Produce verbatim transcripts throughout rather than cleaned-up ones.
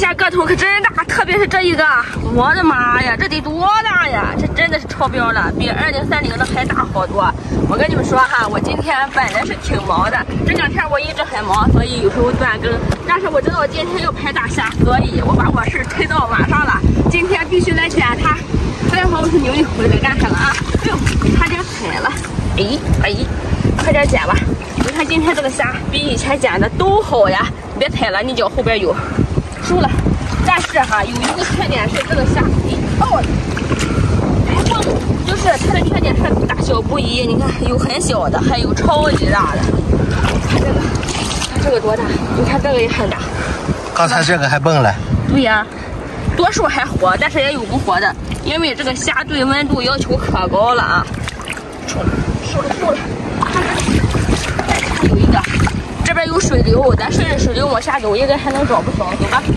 虾个头可真大，特别是这一个，我的妈呀，这得多大呀？这真的是超标了，比二零三零的还大好多。我跟你们说哈，我今天本来是挺忙的，这两天我一直很忙，所以有时候断更。但是我知道我今天要拍大虾，所以我把我事推到晚上了。今天必须来捡它。待会儿我是牛牛回来干啥了啊？哎呦，差点踩了！哎哎，快点捡吧！你看今天这个虾比以前捡的都好呀，别踩了，你脚后边有。输了，但是哈，有一个缺点是这个虾，哦，还蹦，就是它的缺点是大小不一。你看，有很小的，还有超级大的。看这个，看这个多大？你看这个也很大。 刚才这个还蹦了。 对呀，多数还活，但是也有不活的，因为这个虾对温度要求可高了啊。输了，输了，输了。看这个，有一个。这边有水流，咱顺着水流往下走，应该还能找不少。走吧，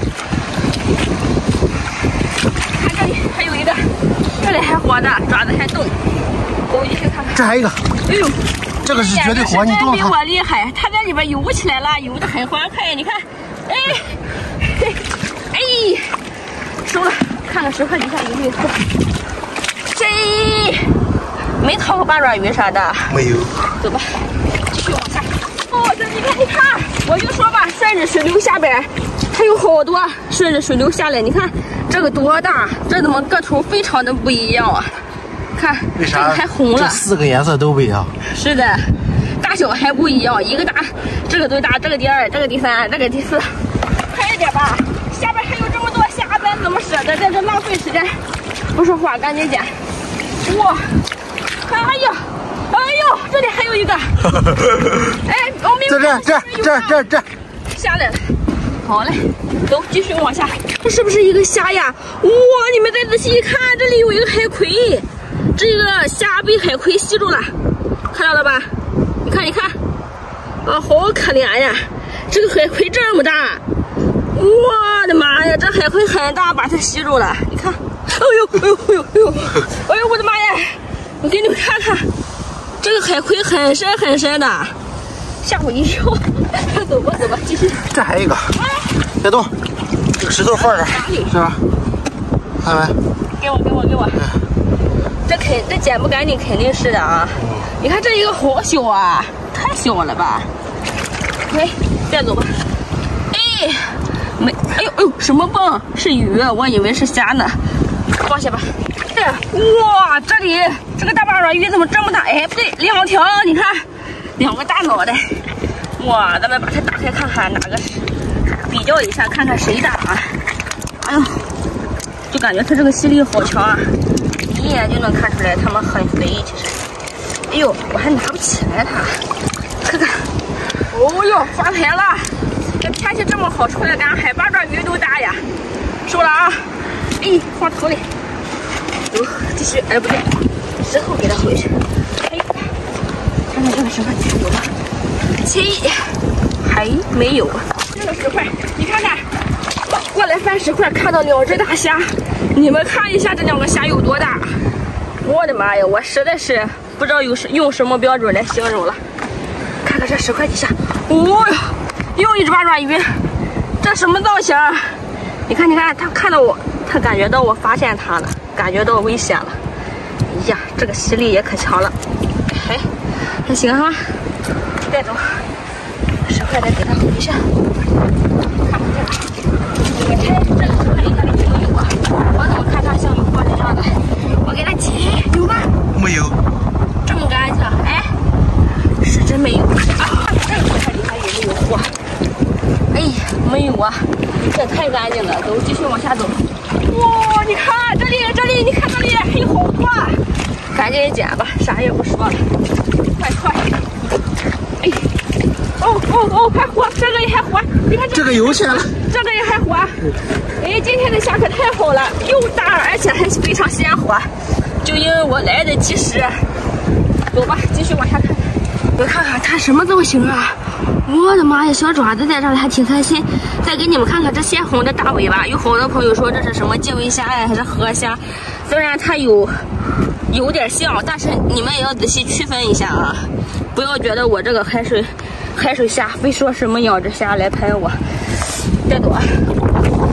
看这里还有一个，这里还活的，爪子还动。走进去看看。 这还有一个， 哎呦， 这个是绝对活，你动比我厉害，它在里边游起来了，游得很欢快。你看，哎，哎，收了，看看石块底下有没有货。这没掏过八爪鱼啥的。 没有。 走吧，继续往下。哦，这你看，你看，我就说吧，顺着水流下边，还有好多顺着水流下来。你看这个多大，这怎么个头非常的不一样啊？看， 为啥？ 这个还红了。 这四个颜色都不一样。 是的，大小还不一样，一个大，这个最大，这个第二，这个第三，这个第四。快一点吧，下边还有这么多虾，咱怎么舍得在这浪费时间？不说话，赶紧捡。哇，哎呀！哎呦，这里还有一个，哎，我明白， 这这这这这下来了，好嘞，走，继续往下，这是不是一个虾呀？哇，你们再仔细一看，这里有一个海葵，这个虾被海葵吸住了，看到了吧？你看，你看，啊，好可怜呀，这个海葵这么大，我的妈呀，这海葵很大，把它吸住了，你看，哎呦，哎呦，哎呦，哎呦，哎呦，我的妈呀，我给你们看看。这个海葵很深很深的，吓我一跳。走吧走吧，继续。 这还有一个，别动，这个石头放这儿，是吧？看没？ 给我给我给我。这肯这捡不干净肯定是的啊。你看这一个好小啊，太小了吧？来，再走吧。哎，没，哎呦哎呦，什么蹦？是鱼，我以为是虾呢。放下吧。哇，这里这个大八爪鱼怎么这么大？哎，不对，两条，你看，两个大脑袋。哇，咱们把它打开看看哪个比较一下，看看谁大啊？哎呦，就感觉它这个吸力好强啊，一眼就能看出来它们很肥。其实，哎呦，我还拿不起来它，看看，哦呦，发财了！这天气这么好，出来干海八爪鱼都大呀。收了啊，哎，放头里。走，继续，哎，不对，石头给它回去。哎，看看这个石块有吗？七，还没有。这个石块，你看看，过来翻石块，看到两只大虾。你们看一下这两个虾有多大？我的妈呀，我实在是不知道有用什么标准来形容了。看看这石块底下，哦哟，又一只八爪鱼，这什么造型？你看，你看，它看到我，它感觉到我发现它了。感觉到危险了，哎呀，这个吸力也可强了，还还行哈，带走，石块再给它回去。看看这个，你猜这个石块里面有没有啊？我怎么看它像有货一样的？我给它挤，有吗？ 没有， 这么干净，哎，是真没有啊！这个石块里面有没有货？哎，没有啊，这太干净了，走，继续往下走。哇，你看这里，这里，你看这里还有好多，赶紧捡吧，啥也不说了，快快！哎，哦哦哦，还活，这个也还活，你看这个、 这个游起来了， 这个也还活。哎，今天的虾可太好了，又大，而且还非常鲜活，就因为我来得及时。走吧，继续往下看。你看看它什么造型啊！我的妈呀，小爪子在这儿还挺开心。再给你们看看这鲜红的大尾巴，有好多朋友说这是什么基围虾呀，还是河虾？虽然它有有点像，但是你们也要仔细区分一下啊，不要觉得我这个海水海水虾非说什么养殖虾来喷我。带走啊！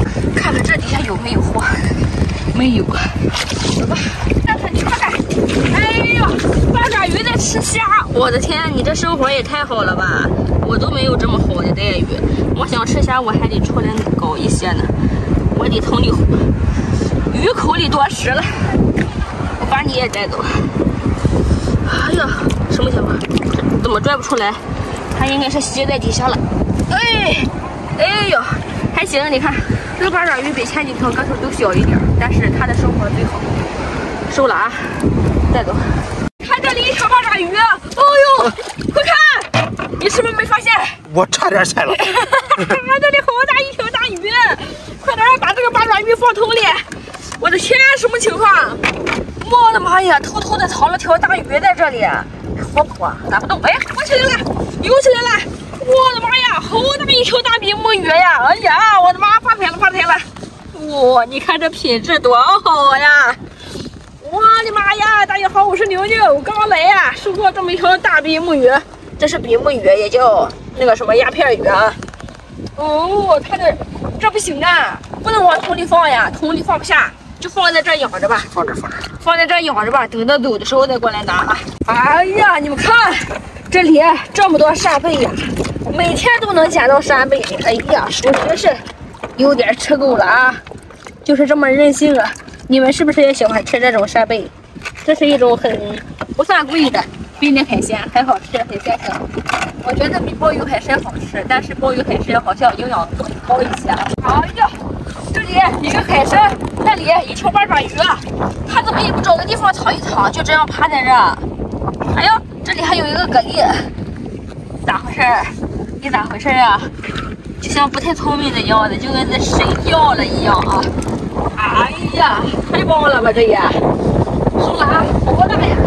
看这底下有没有货？没有。走吧，看看看看。哎呀，八爪鱼在吃虾！我的天，你这生活也太好了吧！我都没有这么好的待遇。我想吃虾，我还得出来搞一些呢。我得从你鱼口里夺食了。我把你也带走。哎呀，什么情况？怎么拽不出来？它应该是吸在底下了。哎，哎呦，还行，你看这个八爪鱼比前几条个头都小一点，但是它的生活最好。收了啊，带走。看这里一条八爪鱼，哦呦，快看！你是不是没发现？ 我差点踩了。 这里好大一条大鱼，快点把这个八爪鱼放桶里！我的天，什么情况？我的妈呀，偷偷的藏了条大鱼在这里，活泼打不动。哎，浮起来了，游起来了！我的妈呀，好大一条大比目鱼呀！哎呀，我的妈，发财了，发财了！哇，你看这品质多好呀！我的妈呀！大家好，我是牛牛，刚来呀，收获这么一条大比目鱼，这是比目鱼，也叫那个什么鸦片鱼啊。哦，它的这不行啊，不能往桶里放呀，桶里放不下，就放在这养着吧。 放这放这， 放在这养着吧，等到走的时候再过来拿啊。哎呀，你们看，这里这么多扇贝呀，每天都能捡到扇贝。哎呀，属实是有点吃够了啊，就是这么任性啊。你们是不是也喜欢吃这种扇贝？这是一种很不算贵的冰的海鲜，很好吃，很鲜香。我觉得比鲍鱼海参好吃，但是鲍鱼海参好像营养更高一些。哎呀，这里一个海参，那里一条八爪鱼，它怎么也不找个地方藏一藏，就这样趴在这儿？哎呦，这里还有一个蛤蜊，咋回事？你咋回事啊？就像不太聪明的样子，就跟在睡觉了一样啊！哎呀，太棒了吧这也！收了啊，多大呀！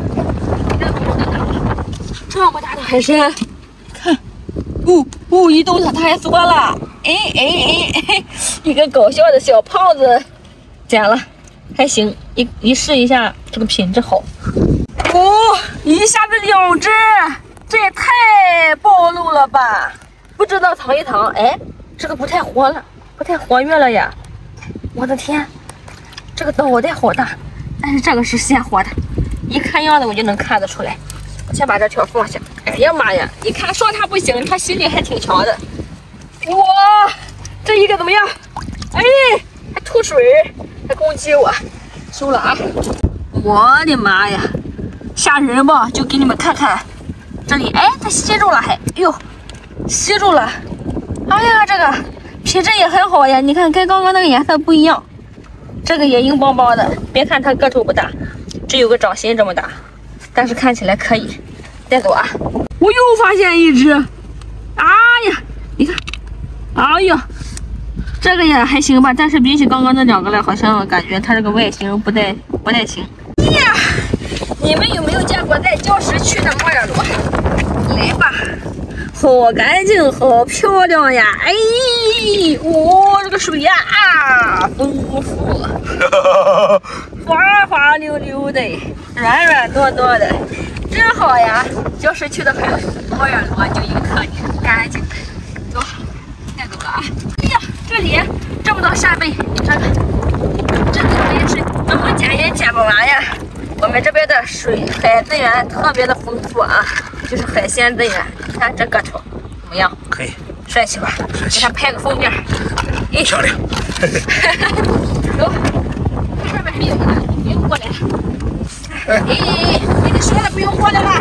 这么大的海参，看，呜呜一动它它还缩了，哎哎哎哎，一个搞笑的小胖子，捡了，还行，一一试一下，这个品质好。哦，一下子两只，这也太暴露了吧！不知道藏一藏，哎，这个不太活了，不太活跃了呀！我的天，这个脑袋好大，但是这个是鲜活的，一看样子我就能看得出来。先把这条放下。哎呀妈呀！你看说他不行，他心里还挺强的。哇，这一个怎么样？哎，还吐水，还攻击我，收了啊！我的妈呀，吓人吧？就给你们看看，这里，哎，它吸住了，还，哎呦，吸住了。哎呀，这个品质也很好呀，你看跟刚刚那个颜色不一样，这个也硬邦邦的。别看它个头不大，只有个掌心这么大。但是看起来可以，带走啊！我又发现一只，哎呀，你看，哎呀，这个也还行吧，但是比起刚刚那两个来，好像感觉它这个外形不太不太行。呀，你们有没有见过在礁石区的摩尔螺？来吧，好干净，好漂亮呀！哎，哦，这个水呀啊，丰富。滑滑溜溜的，软软糯糯的，真好呀！礁石区的海摩尔螺就一个特点，干净。走，带走了啊！哎呀，这里这么多扇贝，你看看，这里也是怎么捡也捡不完呀。我们这边的水海资源特别的丰富啊，就是海鲜资源。你看这个头怎么样？ 可以， 帅气吧？给他拍个封面。 哎，漂亮。 走。这边还有一个，不用过来了。哎哎哎，跟你说了，不用过来了。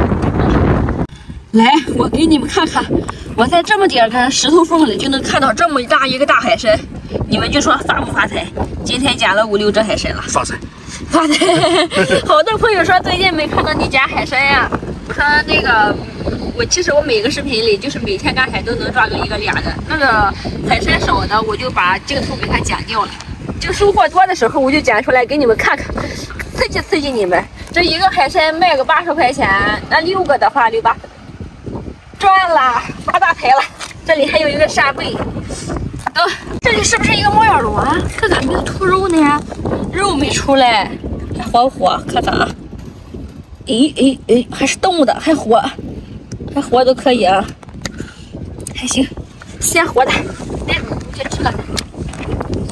来，我给你们看看，我在这么点个石头缝里就能看到这么大一个大海参，你们就说发不发财？今天捡了五六只海参了， 发财， 发财。好多朋友说最近没看到你捡海参呀，我说那个，我其实我每个视频里就是每天赶海都能抓个一个俩的，那个海参少的我就把镜头给它剪掉了。就收获多的时候，我就捡出来给你们看看，刺激刺激你们。这一个海参卖个八十块钱，那六个的话六八，赚了，发大财了。这里还有一个扇贝，走，这里是不是一个摩尔螺？这咋没有吐肉呢？肉没出来，还活不活？看看啊，诶诶诶，还是动的，还活，还活都可以啊，还行，鲜活的，带走去吃了。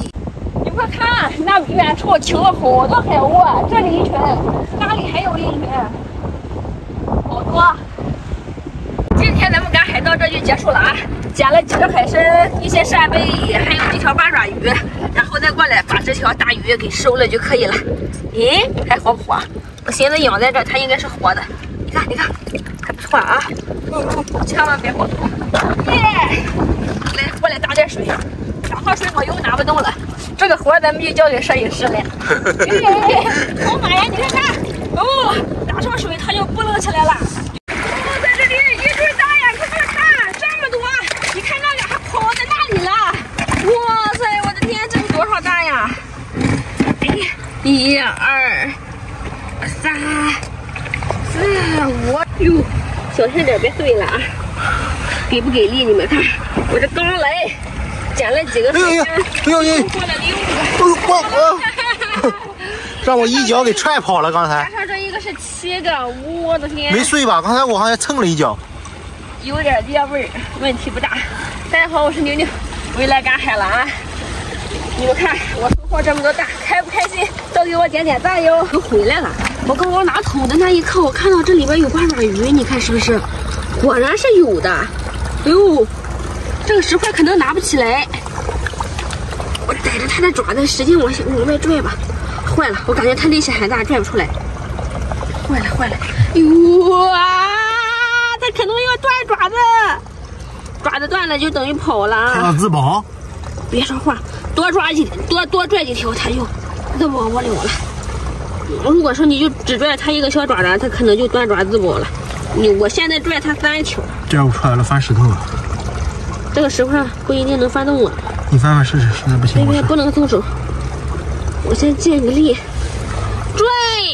我看那远处停了好多海鸥啊，这里一群，那里还有一群，好多。今天咱们赶海到这就结束了啊，捡了几个海参，一些扇贝，还有几条八爪鱼，然后再过来把这条大鱼给收了就可以了。咦，还活不活？我寻思养在这，它应该是活的。你看，你看，还不错啊。嗯，千万别活脱。耶！来，过来打点水，打好水我又拿不动了。这个活咱们就交给摄影师了。哎，好马呀！你看看，哦，打上水它就不楞起来了。哦，在这里一对大呀，快快看，这么多！你看那俩还跑在那里了。哇塞，我的天，这是多少大呀？哎，一二三四五，哟，小心点，别碎了啊！给不给力？你们看，我这刚来，捡了几个水晶， 哎呦哎呦， 过来六个， 哎呦我我，让我一脚给踹跑了，刚才。 加上这一个是七个，我的天！ 没碎吧？刚才我好像蹭了一脚。 有点跌味儿，问题不大。大家好，我是牛牛，我又来赶海了啊！你们看我收获这么多大，开不开心？都给我点点赞哟！又回来了。我刚刚拿桶的那一刻，我看到这里边有八爪鱼，你看是不是？果然是有的。哎呦，这个石块可能拿不起来。我逮着它的爪子，使劲往往外拽吧。坏了，我感觉它力气很大，拽不出来。坏了坏了！哎呦啊！它可能要断爪子，爪子断了就等于跑了。 它要自保。 别说话，多抓几多多拽几条，它就自保不了了。如果说你就只拽它一个小爪子，它可能就断爪自保了。你我现在拽它三条， 拽不出来了，翻石头了。 这个石块不一定能翻动我。 你翻翻试试，实在不行别别，不能松手。我先借个力，拽。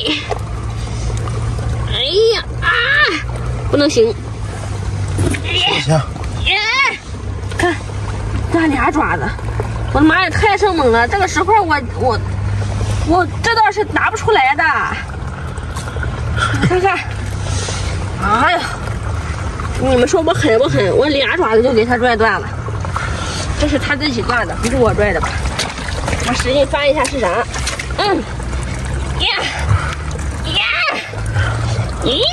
哎呀啊！不能行。 行。 耶！看，断俩爪子，我的妈呀，太生猛了！这个石块我我我这倒是拿不出来的。你看看，哎呀，你们说我狠不狠？我俩爪子就给它拽断了。这是他自己断的，不是我拽的吧？我使劲翻一下是啥？嗯，呀呀呀！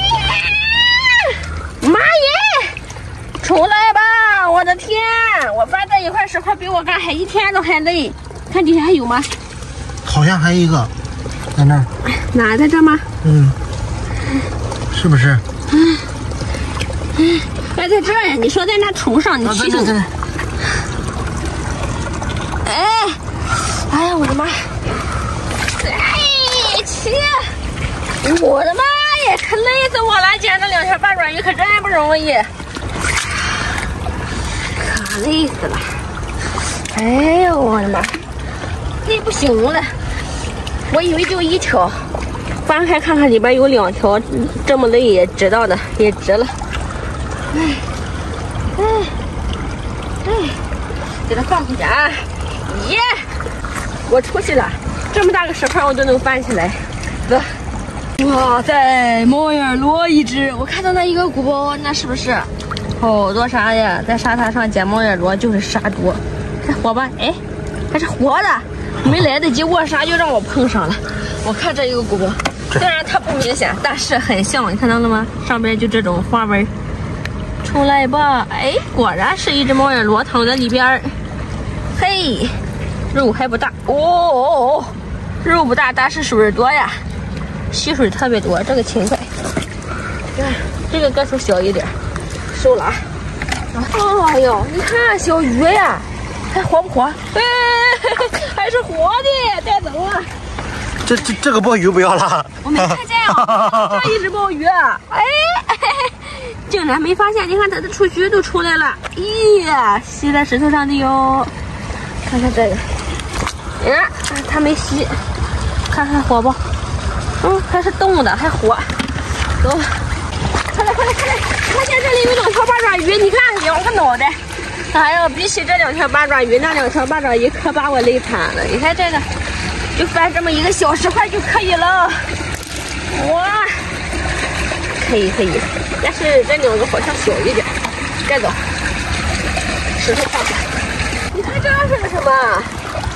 妈耶！出来吧！我的天，我翻这一块石块比我干海一天都还累。看底下还有吗？ 好像还一个，在那儿。 哪在这吗？ 嗯，是不是？ 嗯嗯，哎，在这呀！你说在那虫上，你提醒。 啊哎，哎呀，我的妈！哎，切！我的妈呀，可累死我了！捡这两条八爪鱼可真不容易，可累死了！哎呦，我的妈，累不行了！我以为就一条，翻开看看里边有两条，这么累也知道的，也值了。哎，哎，哎，给它放回去啊！耶！我出去了，这么大个石块我都能翻起来。走！哇塞，猫眼螺一只，我看到那一个鼓包，那是不是好多沙呀？在沙滩上捡猫眼螺就是沙多，还活吧？哎，还是活的，没来得及握沙就让我碰上了。我看这一个鼓包，虽然它不明显，但是很像，你看到了吗？上边就这种花纹。出来吧！哎，果然是一只猫眼螺躺在里边儿。嘿，肉还不大哦哦哦，肉不大，但是水多呀，吸水特别多，这个勤快。这个个头小一点，收了啊！哎呦，你看小鱼呀，还活不活？哎，还是活的，带走啊！ 这这这个鲍鱼不要了， 我没看见啊，这一只鲍鱼，哎，竟然没发现！你看它的触须都出来了，咦，吸在石头上的哟。看看这个，哎，它没吸，看看活不？嗯，还是动的，还活。走，快来快来快来！发现这里有两条八爪鱼，你看两个脑袋。哎呀，比起这两条八爪鱼，那两条八爪鱼可把我累惨了。你看这个。就翻这么一个小石块就可以了，哇，可以可以，但是这两个好像小一点，带走，石头放下。你看这是个什么？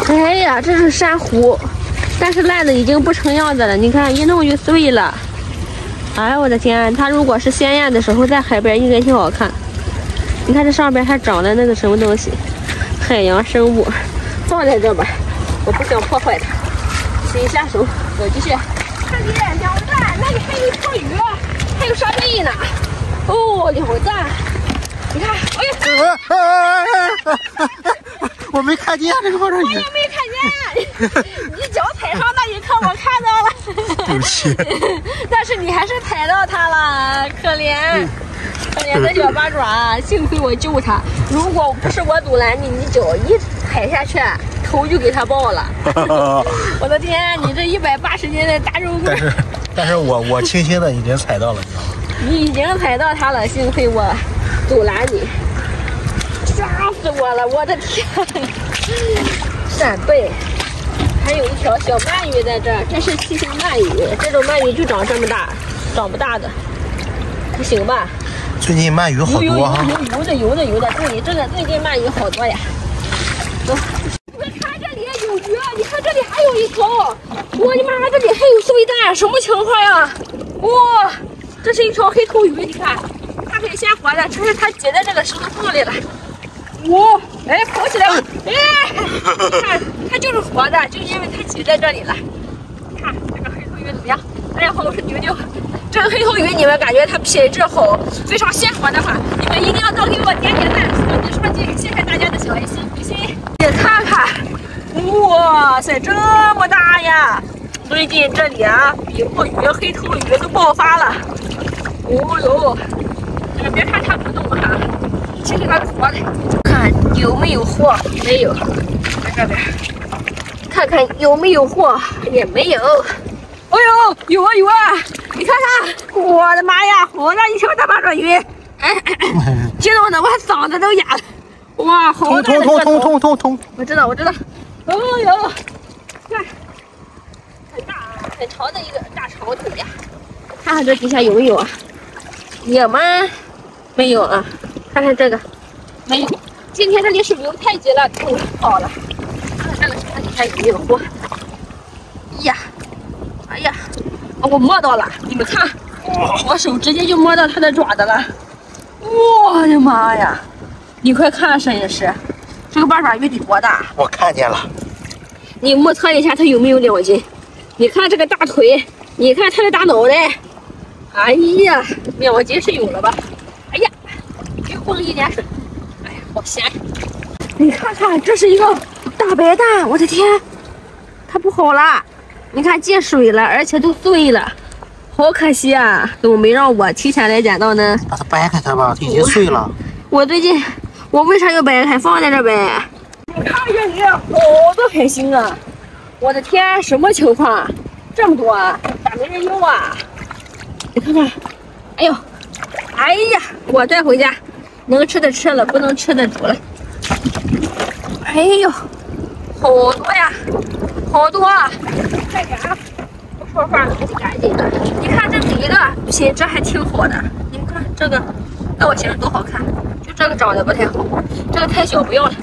哎呀，这是珊瑚，但是烂的已经不成样子了。你看，一弄就碎了。哎呀，我的天！它如果是鲜艳的时候在海边，应该挺好看。你看这上边还长了那个什么东西，海洋生物，放在这吧，我不想破坏它。洗一下手，我继续。看你两个赞，那里还有一条鱼，还有沙贝呢。哦，两个赞。你看，哎呀！ 我没看见这个花生鱼， 我也没看见，你脚踩上那一刻我看到了， 对不起， 但是你还是踩到它了，可怜，可怜的小八爪，幸亏我救它，如果不是我阻拦你，你脚一踩下去，头就给它爆了。我的天，你这一百八十斤的大肉棍！ 但是，但是我我轻轻的已经踩到了，你知道吗？ 你已经踩到它了，幸亏我阻拦你。吓死我了！我的天，扇贝，还有一条小鳗鱼在这儿，这是七星鳗鱼，这种鳗鱼就长这么大，长不大的，不行吧？ 最近鳗鱼好多哈， 游游的游的游的，对，这个最近鳗鱼好多呀。走，你看这里有鱼，你看这里还有一条，我的妈，这里还有碎蛋，什么情况呀？哇，这是一条黑头鱼，你看，它可以鲜活的，这是它挤在这个石头缝里了。哇，哎，跑起来了！哎，看，它就是活的，就因为它挤在这里了。看这个黑头鱼怎么样？哎呀，我是牛牛。这个黑头鱼，你们感觉它品质好，非常鲜活的话，你们一定要多给我点点赞，双击双击，谢谢大家的小爱心，比心。你看看，哇塞，这么大呀！最近这里啊，比目鱼、黑头鱼都爆发了。哦呦，你们别看它不动哈。其实它活的，看有没有货？没有，在这边看看有没有货，也没有。哎呦，有啊有啊！你看看，我的妈呀，好大一条大八爪鱼！哎哎哎，激动的我嗓子都哑了。哇，好大的个头！ 通通通通通！ 我知道我知道。哦呦，看，很大很长的一个大长腿呀！看看这底下有没有啊？有吗？没有啊。看看这个，没有。今天这里水流太急了，都跑了。看看这个，看底下有没有货。呀，哎呀，我摸到了，你们看，我手直接就摸到它的爪子了。我的妈呀！你快看，摄影师，这个八爪鱼得多大？ 我看见了。 你目测一下它有没有两斤？你看这个大腿，你看它的大脑袋。哎呀，两斤是有了吧？哎呀！又蹦一点水，哎呀，好咸！你看看，这是一个大白蛋，我的天，它不好了！你看进水了，而且都碎了，好可惜啊！怎么没让我提前来捡到呢？ 把它掰开它吧，它已经碎了。 我, 我最近，我为啥要掰开？放在这呗。你看这里好多海星啊！我的天，什么情况？这么多啊？咋没人要啊？你看看，哎呦！哎呀，我带回家，能吃的吃了，不能吃的煮了。哎呦，好多呀，好多啊！快点啊，不说话了，赶紧的。你看这每一个品质还挺好的，你们看这个，那我形多好看，就这个长得不太好，这个太小不要了。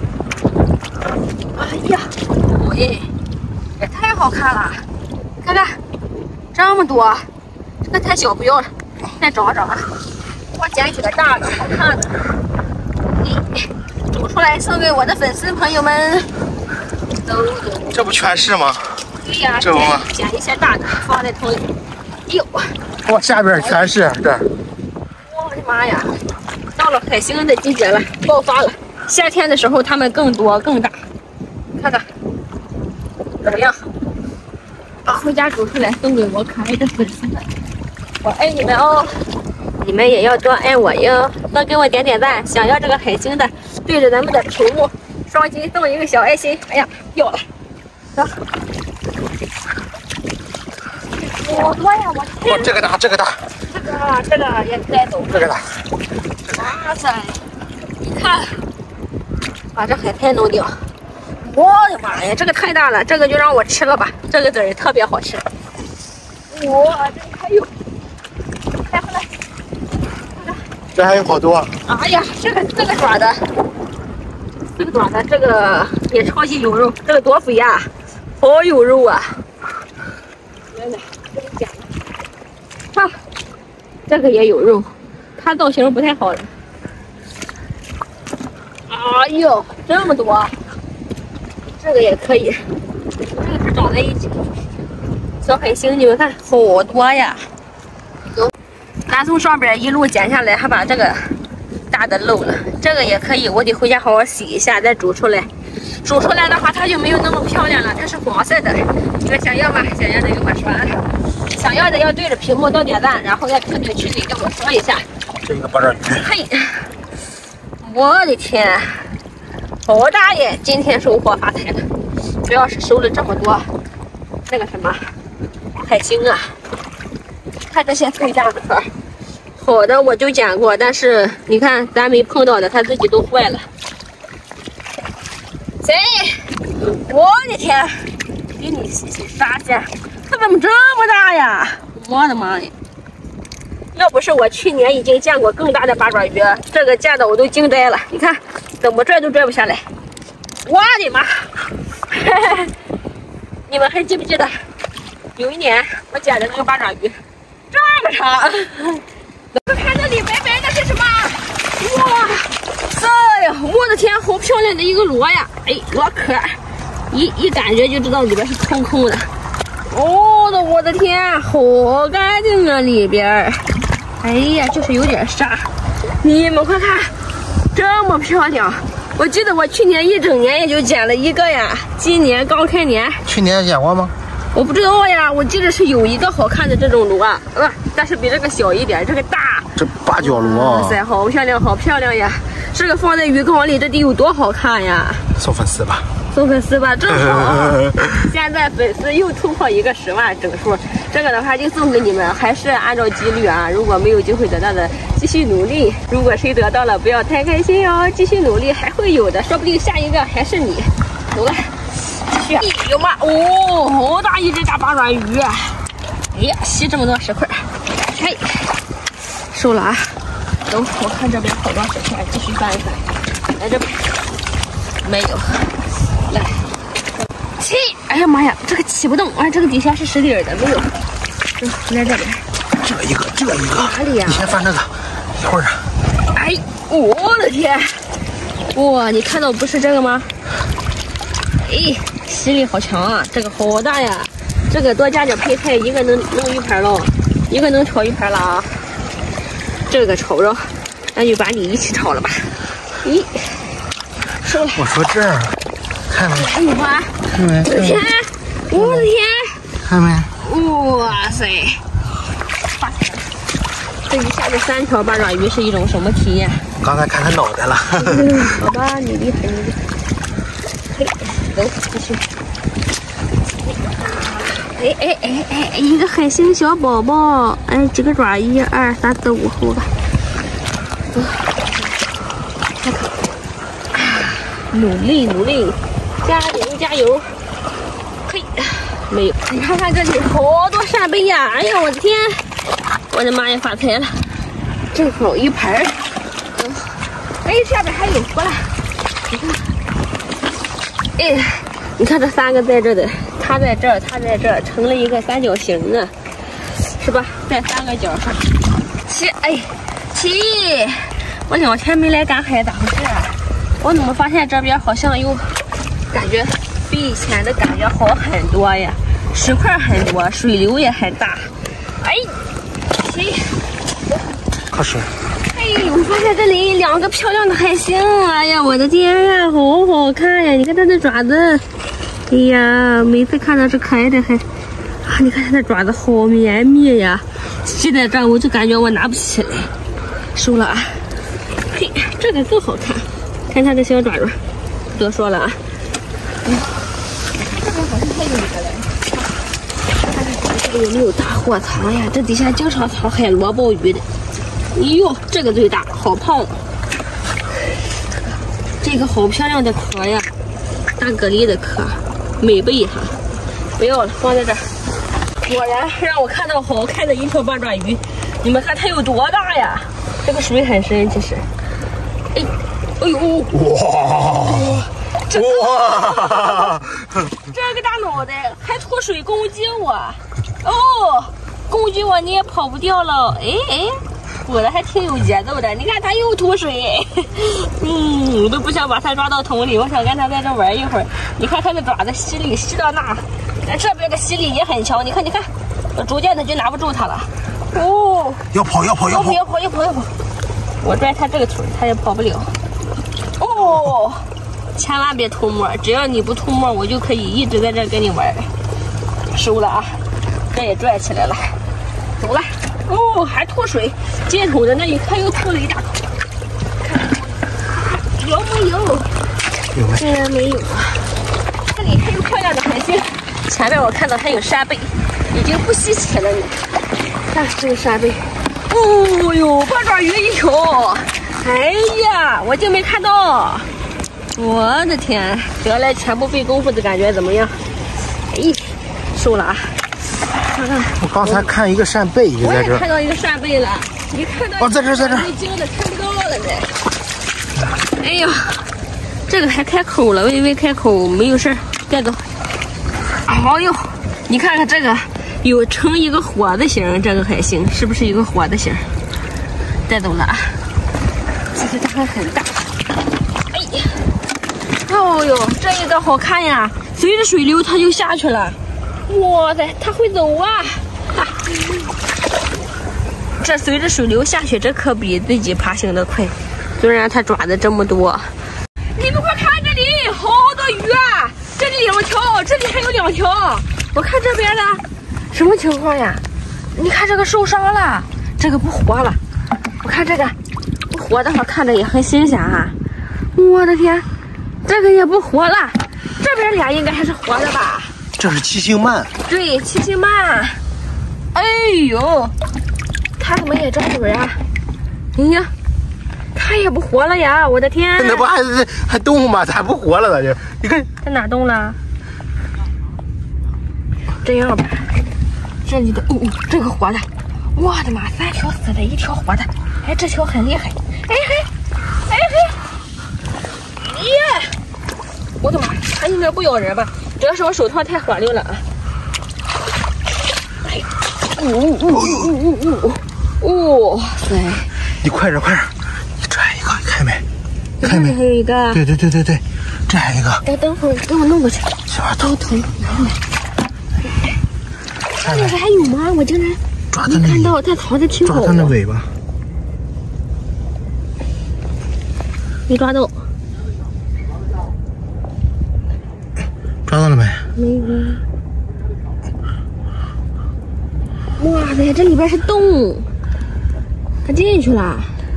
哎呀，喂，也太好看了，看看这么多，这个太小不要了。再找找啊！我捡几个大的，好看的，咦，煮出来送给我的粉丝朋友们。走走， 这不全是吗？ 对呀， 这不吗？ 捡一些大的放在桶里。哎呦， 哇，下边全是这儿。 我的妈呀！到了海星的季节了，爆发了。夏天的时候它们更多更大，看看怎么样？把回家煮出来送给我可爱的粉丝们。我爱你们哦，你们也要多爱我哟，多给我点点赞。想要这个海星的，对着咱们的屏幕双击送一个小爱心。哎呀，掉了，走。好多呀，我天！ 哇，这个大，这个大， 这个这个也带走。 这个大。 哇塞，你看，把这海苔弄掉。我的妈呀，这个太大了，这个就让我吃了吧，这个籽儿特别好吃。哇，这里还有。来回来， 这还有好多。 哎呀，这个这个爪的这个爪子，这个也超级有肉，这个多肥呀，好有肉啊！来来，给你剪了。看，这个也有肉，它造型不太好了。哎呦，这么多！这个也可以，这个是长在一起的。小海星，你们看，好多呀！走，咱从上边一路剪下来，还把这个大的漏了。这个也可以，我得回家好好洗一下，再煮出来。煮出来的话，它就没有那么漂亮了，它是黄色的。你们想要吗？想要的给我说。想要的要对着屏幕多点赞，然后要评论区里跟我说一下。 这个八爪鱼。 嘿，我的天，好大耶！今天收获发财了，主要是收了这么多那个什么海星啊。看这些最大的壳，好的我就捡过，但是你看咱没碰到的，它自己都坏了。谁？我的天！给你洗洗沙去，它怎么这么大呀？我的妈呀！要不是我去年已经见过更大的八爪鱼，这个见的我都惊呆了。你看，怎么拽都拽不下来。我的妈！你们还记不记得有一年我捡的那个八爪鱼这么长？看这里白白的是什么？哇塞呀！我的天，好漂亮的一个螺呀！哎，螺壳，一一感觉就知道里边是空空的。哦的，我的天，好干净啊里边。哎呀，就是有点沙。你们快看，这么漂亮！我记得我去年一整年也就捡了一个呀，今年刚开年。 去年捡过吗？ 我不知道呀，我记得是有一个好看的这种螺，呃，但是比这个小一点，这个大。 这八角螺， 哇塞，好漂亮，好漂亮呀！这个放在鱼缸里，这得有多好看呀！ 送粉丝吧， 送粉丝吧，正好。现在粉丝又突破一个十万整数，这个的话就送给你们，还是按照几率啊。如果没有机会得到的，继续努力；如果谁得到了，不要太开心哦，继续努力，还会有的，说不定下一个还是你。走了，继续。有吗？哦，好大一只大八爪鱼！哎呀，吸这么多石块，嘿，收了啊。走，我看这边好多石块，继续翻一翻。来这边没有，来起！哎呀妈呀，这个起不动啊！这个底下是实底的，没有。走，来这边。 这一个，这一个。 哪里呀？ 你先翻这个，一会儿。 哎，我的天！哇，你看到不是这个吗？哎，吸力好强啊！这个好大呀！这个多加点配菜，一个能弄鱼盘喽，一个能炒鱼盘了啊！这个炒肉，那就把你一起炒了吧。咦，收了。 我说这儿，看没？ 还有吗？ 看没？ 我的天！我的天！ 看没？ 哇塞！发财了！这一下子三条八爪鱼是一种什么体验？ 刚才看他脑袋了。 好吧，你厉害，你厉害。嘿，走，继续。哎哎哎哎，一个海星小宝宝，哎，几个爪？一二三四五，五个。走，看看，努力努力，加油加油！嘿，没有。你看看这里好多扇贝呀！哎呀，我的天，我的妈呀，发财了！正好一盆儿。走，哎，下边还有，过来。你看，哎，你看这三个在这的。它在这儿，它在这儿，成了一个三角形呢，是吧？在三个角上，起，哎，起！我两天没来赶海，咋回事啊？我怎么发现这边好像又感觉比以前的感觉好很多呀？石块很多，水流也很大。哎，起！ 可是。 哎，我发现这里两个漂亮的海星，哎呀，我的天呀，好好看呀！你看它的爪子。哎呀，每次看到这可爱的还啊，你看它的爪子好绵密呀，吸在这儿我就感觉我拿不起来，收了啊。嘿，这个更好看，看它的小爪爪，不多说了啊。嗯，这边好像还有一个嘞，看看底下有没有大货藏呀？这底下经常藏海螺鲍鱼的。哎呦，这个最大，好胖。这个好漂亮的壳呀，大蛤蜊的壳。美贝哈，不要了，放在这儿。果然让我看到好看的一条八爪鱼，你们看它有多大呀？这个水很深，其实。哎，哎呦，哇！ 哇！ 这个大脑袋还脱水攻击我，哦，攻击我你也跑不掉了。哎哎，我的还挺有节奏的。你看它又吐水，嗯，我都不想把它抓到桶里，我想跟它在这玩一会儿。你看它的爪子吸力吸到那，这边的吸力也很强。你看，你看，我逐渐的就拿不住它了。哦， 要跑，要跑，要跑， 要跑，要跑，要跑！我拽它这个腿，它也跑不了。哦。千万别吐沫，只要你不吐沫，我就可以一直在这跟你玩。收了啊，这也拽起来了，走了。哦，还吐水，接桶的那一看又吐了一大口。看有没有？ 有没？ 这没有啊。这里还有漂亮的海星，前面我看到还有扇贝，已经不稀奇了呢。看这个扇贝，哦哟，八爪鱼一条。哎呀，我就没看到。我的天，得来全不费功夫的感觉怎么样？哎，收了啊！看看， 我刚才看一个扇贝就在这儿。 我也看到一个扇贝了，你看到？ 哦，在这儿，在这儿。 被惊的看不到了呢。哎呀，这个还开口了，我以为开口没有事儿，带走。哎呦，你看看这个，有成一个火字形，这个海星是不是一个火字形？带走了啊！其实它还很大。哎呀！哦呦，这一个好看呀！随着水流它就下去了。哇塞，它会走啊！啊这随着水流下去，这可比自己爬行的快。虽然它爪子这么多，你们快看这里，好多鱼啊！这里两条，这里还有两条。我看这边的，什么情况呀？你看这个受伤了，这个不活了。我看这个不活的话，看着也很新鲜啊！我的天！这个也不活了，这边俩应该还是活的吧？ 这是七星鳗。对， 七星鳗。哎呦，它怎么也张嘴啊？哎呀，它也不活了呀！我的天！ 那不还还动吗？咋不活了呢？就你看， 在哪动了？这样吧，这里的哦哦，这个活的，我的妈，三条死的，一条活的。哎，这条很厉害。哎嘿，哎嘿。耶！我的妈，它应该不咬人吧？主要是我手套太滑溜了啊！哎，呜呜呜呜呜呜！哇塞！ 你快点，快点！你这还一个，看没？ 看没？还有一个。 对对对对对，这还有一个。 等等会儿，给我弄过去。 行吧， 头疼，拿过来。那个还有吗？我竟然抓它那看到它藏的挺好。 抓它那尾巴。 没抓到。 抓到了没？ 没有。哇塞，这里边是洞，它进去了。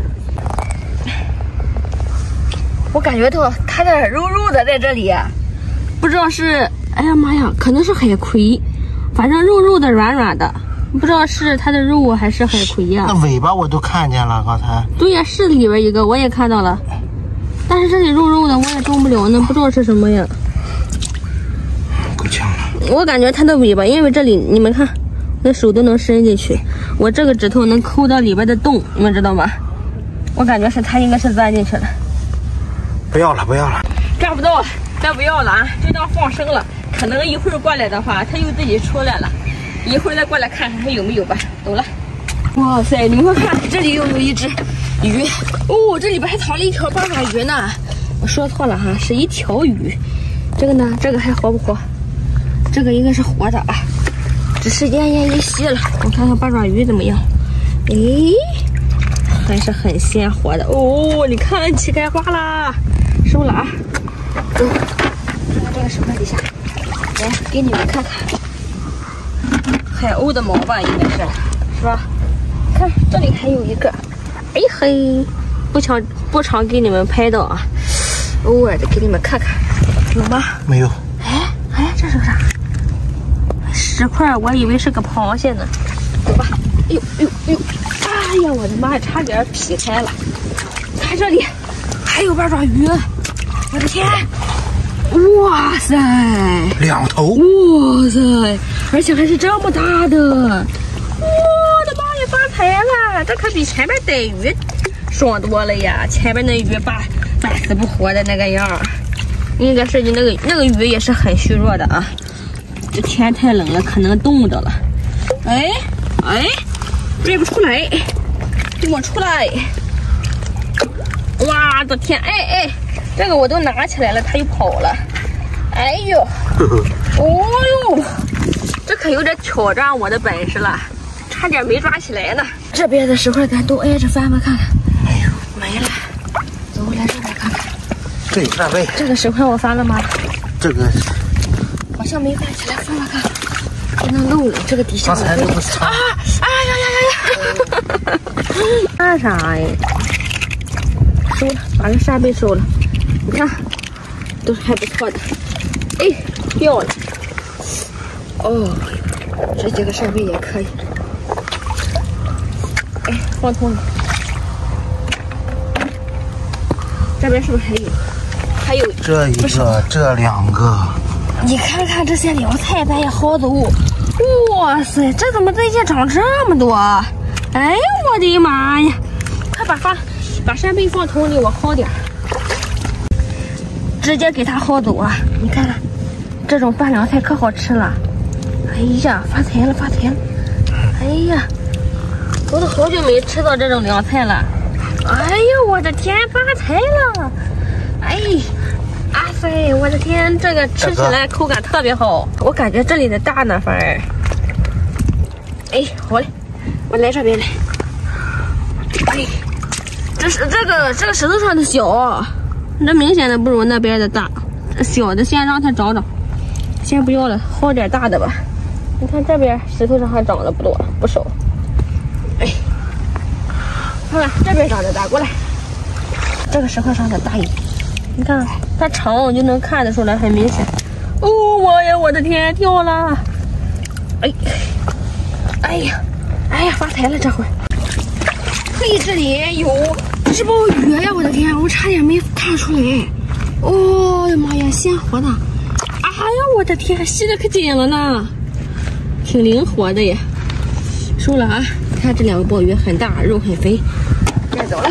我感觉到它的肉肉的在这里，不知道是，哎呀妈呀，可能是海葵，反正肉肉的、软软的，不知道是它的肉还是海葵呀、 啊。那尾巴我都看见了，刚才。 对呀，是里边一个，我也看到了，但是这里肉肉的，我也动不了呢，不知道是什么呀。 够呛了。 我感觉它的尾巴，因为这里你们看，我的手都能伸进去，我这个指头能抠到里边的洞，你们知道吗？我感觉是它应该是钻进去了。 不要了，不要了， 抓不到了，咱不要了啊，就当放生了。可能一会儿过来的话，它又自己出来了，一会儿再过来看看还有没有吧。走了。哇塞，你们看，这里又有一只鱼哦，这里边还藏了一条八爪鱼呢。我说错了哈，是一条鱼。这个呢，这个还活不活？这个应该是活的啊，只是奄奄一息了。我看看八爪鱼怎么样？诶，还是很鲜活的哦。你看，起开花啦，收了啊。走，看看这个什么底下，来给你们看看，海鸥的毛吧，应该是，是吧？看这里还有一个，哎嘿，不常不常给你们拍到啊，偶尔的给你们看看，有吗？ 没有。 哎哎，这是个啥？石块，我以为是个螃蟹呢。走吧。哎呦哎呦哎呦！哎呀，我的妈呀，差点劈开了。看这里，还有八爪鱼，我的天！哇塞， 两头！ 哇塞，而且还是这么大的！我的妈呀，发财了！这可比前面逮鱼爽多了呀！前面那鱼半半死不活的那个样， 应该是你那个那个鱼也是很虚弱的啊。这天太冷了，可能冻着了。哎哎，拽不出来，给我出来！哇的天，哎哎，这个我都拿起来了，它又跑了。哎呦，哦呦，这可有点挑战我的本事了，差点没抓起来呢。这边的石块咱都挨着翻吧，看看。哎呦，没了。走，来这边看看。 这有扇贝。 这个石块我翻了吗？ 这个好像没翻起来，翻吧看。不能漏了，这个底下。 刚才这不是啊！哎呀呀呀呀！干啥呀？收了，把这扇贝收了。你看，都是还不错的。哎，掉了。哦，这几个扇贝也可以。哎，放桶里。这边是不是还有？还有这一个，这两个。 你看看这些凉菜，咱也薅走。哇塞，这怎么最近长这么多？哎呦我的妈呀！快把放，把扇贝放桶里，我薅点。直接给它薅走啊！你看看，这种拌凉菜可好吃了。哎呀，发财了，发财了！哎呀，我都好久没吃到这种凉菜了。哎呦我的天，发财了！哎。啊塞！我的天，这个吃起来口感特别好，我感觉这里的大呢，反而。哎，好嘞，我来这边来。哎，这是这个这个石头上的小，这明显的不如那边的大。这小的先让它长长，先不要了，薅点大的吧。你看这边石头上还长了不多不少。哎，看看这边长的大，过来。这个石块上的大一点。你看它长，我就能看得出来，很明显。哦，我呀，我的天，掉了！哎，哎呀，哎呀，发财了这会儿。嘿，这里有这包鱼呀！我的天，我差点没看出来。哦呀妈呀，鲜活的！哎呀，我的天，吸的可紧了呢，挺灵活的耶。收了啊！看这两个鲍鱼很大，肉很肥，带走了。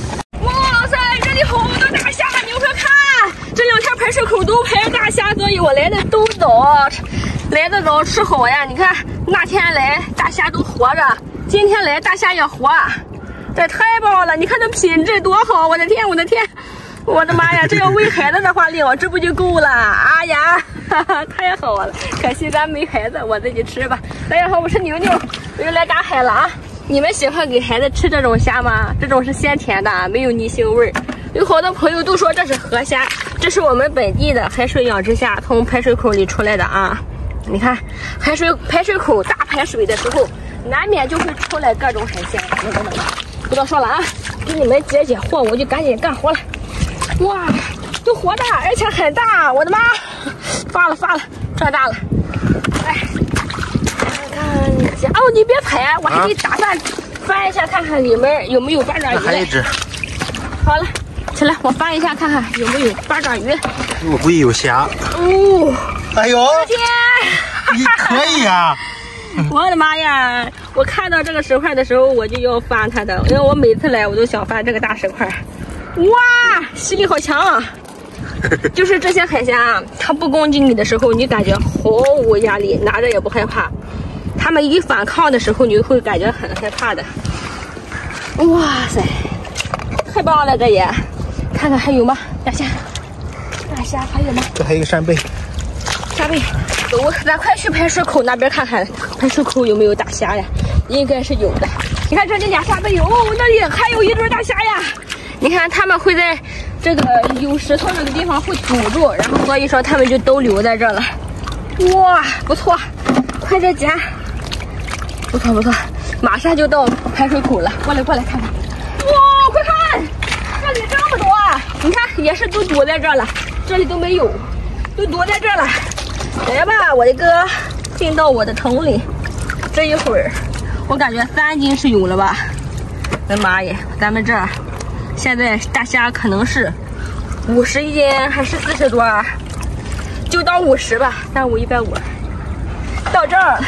好多大虾，你快看！这两天排水口都排大虾，所以我来的都早，来的早吃好呀。你看那天来大虾都活着，今天来大虾也活，这太棒了！你看这品质多好，我的天，我的天，我的妈呀！这要喂孩子的话，两只不就够了？哎呀，哈哈，太好了！可惜咱没孩子，我自己吃吧。大家好，我是牛牛，我又来赶海了啊！你们喜欢给孩子吃这种虾吗？这种是鲜甜的，没有泥腥味儿。有好多朋友都说这是河虾，这是我们本地的海水养殖虾，从排水口里出来的啊。你看，排水排水口大排水的时候，难免就会出来各种海鲜。等等等，不多说了啊，给你们解解惑，我就赶紧干活了。哇，都活的，而且很大，我的妈！发了发了，这大了。哎，看看这，哦，你别拍，我还得打算翻一下看看里面有没有八爪鱼。 还有一只。 好了。起来，我翻一下看看有没有八爪鱼。 我估计有虾。 哦， 哎呦！ 天， 你可以呀、啊！ 我的妈呀！我看到这个石块的时候，我就要翻它的，因为我每次来我都想翻这个大石块。哇，吸力好强啊！就是这些海鲜啊，它不攻击你的时候，你感觉毫无压力，拿着也不害怕。它们一反抗的时候，你会感觉很害怕的。哇塞，太棒了，这也。看看还有吗？大虾，大虾还有吗？ 这还有一个扇贝。 扇贝，走，咱快去排水口那边看看，排水口有没有大虾呀？应该是有的。你看这里俩扇贝有，哦，那里还有一堆大虾呀。你看他们会在这个有石头这个地方会堵住，然后所以说他们就都留在这了。哇，不错，快点捡。不错不错，马上就到排水口了，过来过来看看。哇，快看！这里这么多啊！你看，也是都堵在这儿了，这里都没有，都堵在这儿了。来吧，我的哥，进到我的桶里。这一会儿，我感觉三斤是有了吧？我的妈呀，咱们这儿现在大虾可能是五十一斤还是四十多？就当五十吧，三五一百五。到这儿了。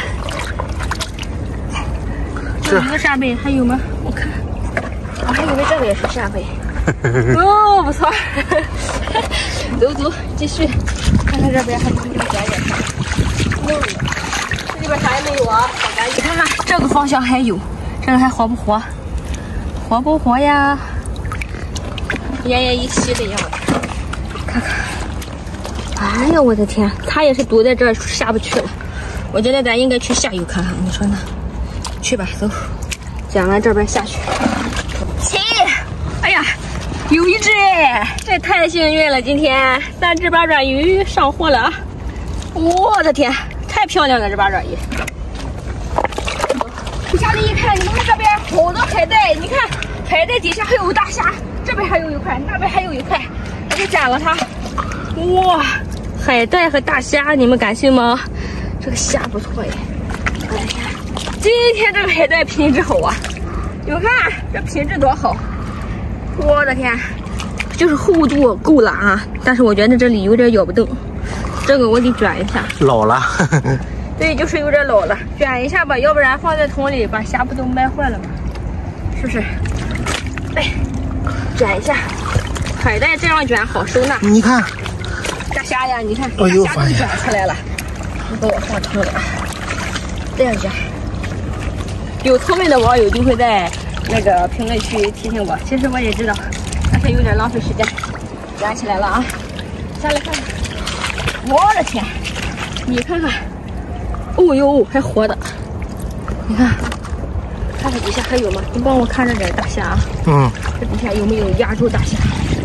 这一个扇贝还有吗？我看，我还以为这个也是扇贝。 哦，不错。走走，继续看看这边还有没有点点啥。没有，这里边啥也没有啊，好干净。看看这个方向还有，这个还活不活？活不活呀？奄奄一息的样子。看看。哎呀，我的天，它也是堵在这儿下不去了。我觉得咱应该去下游看看，你说呢？去吧，走。讲完这边下去。切！哎呀，有一只哎，这太幸运了！今天三只八爪鱼上货了啊！我的天，太漂亮了这八爪鱼！往下里一看，你们看这边好多海带，你看海带底下还有大虾，这边还有一块，那边还有一块，我给捡了它。哇，海带和大虾，你们敢信吗？这个虾不错耶！我的天，今天这个海带品质好啊！你们看这品质多好！我的天，就是厚度够了啊，但是我觉得这里有点咬不动，这个我得卷一下。 老了。 对，就是有点老了，卷一下吧，要不然放在桶里把虾不都卖坏了吗？是不是？哎，卷一下，海带这样卷好收纳。 你看， 大虾呀，你看， 哎呦， 大虾都卷出来了。你给我放桶里，这样卷。有聪明的网友就会在那个评论区提醒我，其实我也知道，但是有点浪费时间。卷起来了啊，下来看看。我的天，你看看，哦呦，还活的。你看，看看底下还有吗？你帮我看着点大虾啊。 嗯。 这底下有没有压住大虾？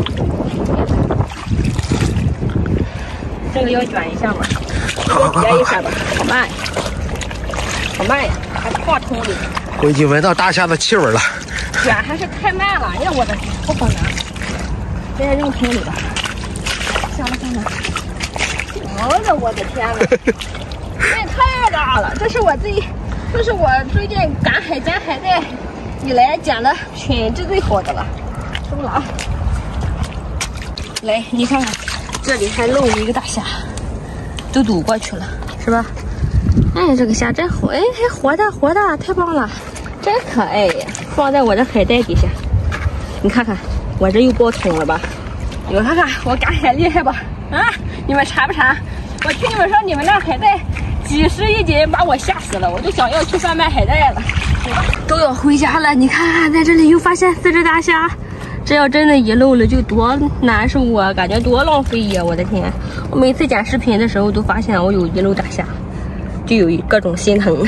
这个要卷一下吗？叠一下吧，好慢呀，好慢呀，还放桶里。 我已经闻到大虾的气味了。 卷还是太慢了，哎呀，我的天，不好拿。现在扔桶里吧。下来看看。哦呀，我的天呐，这也太大了！这是我最，这是我最近赶海捡海带以来捡的品质最好的了。收了啊！来，你看看，这里还漏了一个大虾，都堵过去了，是吧？哎，这个虾真好，哎，还活的活的，太棒了，真可爱呀！放在我的海带底下，你看看，我这又爆桶了吧？你们看看我赶海厉害吧？啊，你们馋不馋？我听你们说你们那海带几十一斤，把我吓死了，我就想要去贩卖海带了。都要回家了，你看看，在这里又发现四只大虾，这要真的遗漏了，就多难受啊！感觉多浪费呀！我的天，我每次剪视频的时候都发现我有遗漏大虾，就有各种心疼。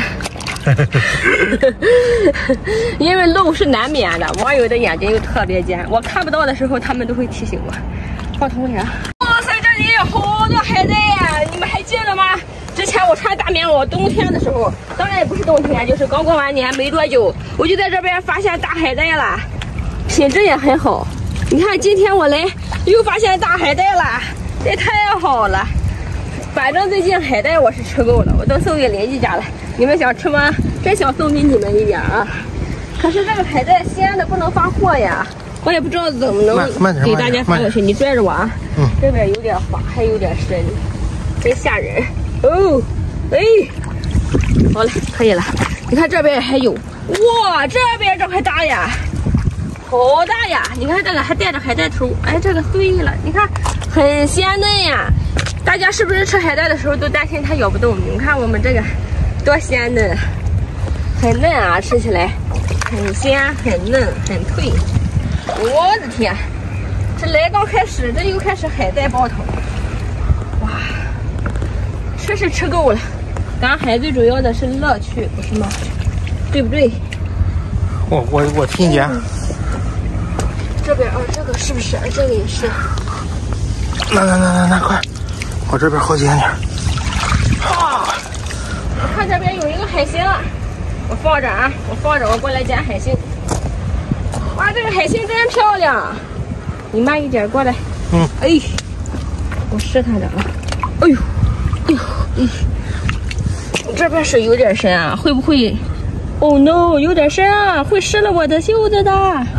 因为漏是难免的，网友的眼睛又特别尖，我看不到的时候，他们都会提醒我。放桶里啊！哇塞，这里有好多海带呀！你们还记得吗？之前我穿大棉袄，冬天的时候，当然也不是冬天，就是刚过完年没多久，我就在这边发现大海带了，品质也很好。你看今天我来又发现大海带了，这太好了。反正最近海带我是吃够了，我都送给邻居家了。你们想吃吗？真想送给你们一点啊！可是这个海带西安的不能发货呀，我也不知道怎么能给大家发过去。你拽着我啊！嗯，这边有点滑，还有点深，真吓人。哦，哎，好了，可以了。你看这边还有，哇，这边这还大呀，好大呀！你看这个还带着海带头，哎，这个碎了，你看很鲜嫩呀。大家是不是吃海带的时候都担心它咬不动？你看我们这个多鲜嫩，很嫩啊，吃起来很鲜、很嫩、很脆。我的天，这来刚开始，这又开始海带爆头，哇！吃是吃够了，赶海最主要的是乐趣，不是吗？对不对？ 我我我听见。 嗯、这边啊，这个是不是？这个也是。 那那那那那快！我这边好捡点。 啊！我看这边有一个海星，我放着啊，我放着，我过来捡海星。哇，这个海星真漂亮！你慢一点过来。 嗯。 哎，我试探着啊。哎呦，哎呦，哎，这边水有点深啊，会不会 ？Oh no， 有点深啊，会湿了我的袖子的。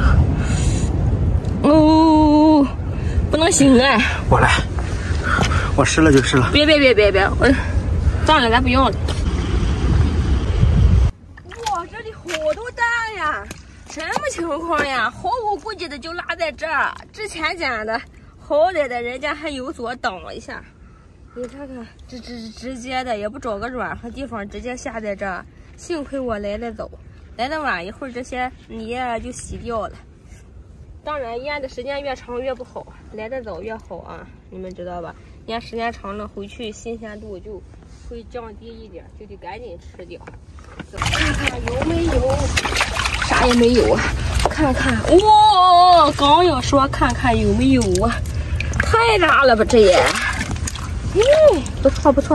哦，不能行啊！ 我来。我湿了就湿了， 别别别别别，我算了，咱不用了。哇，这里好多蛋呀，什么情况呀？货物估计的就落在这儿，之前捡的，好歹的人家还有所挡一下。你看看，这直直接的，也不找个软和地方，直接下在这儿。幸亏我来得早，来得晚，一会儿这些泥啊就洗掉了。当然，腌的时间越长越不好，来得早越好啊，你们知道吧？腌时间长了，回去新鲜度就会降低一点，就得赶紧吃掉。看看有没有，啥也没有啊。看看，哇、哦，刚要说看看有没有啊，太大了吧这也。嗯，不错不错。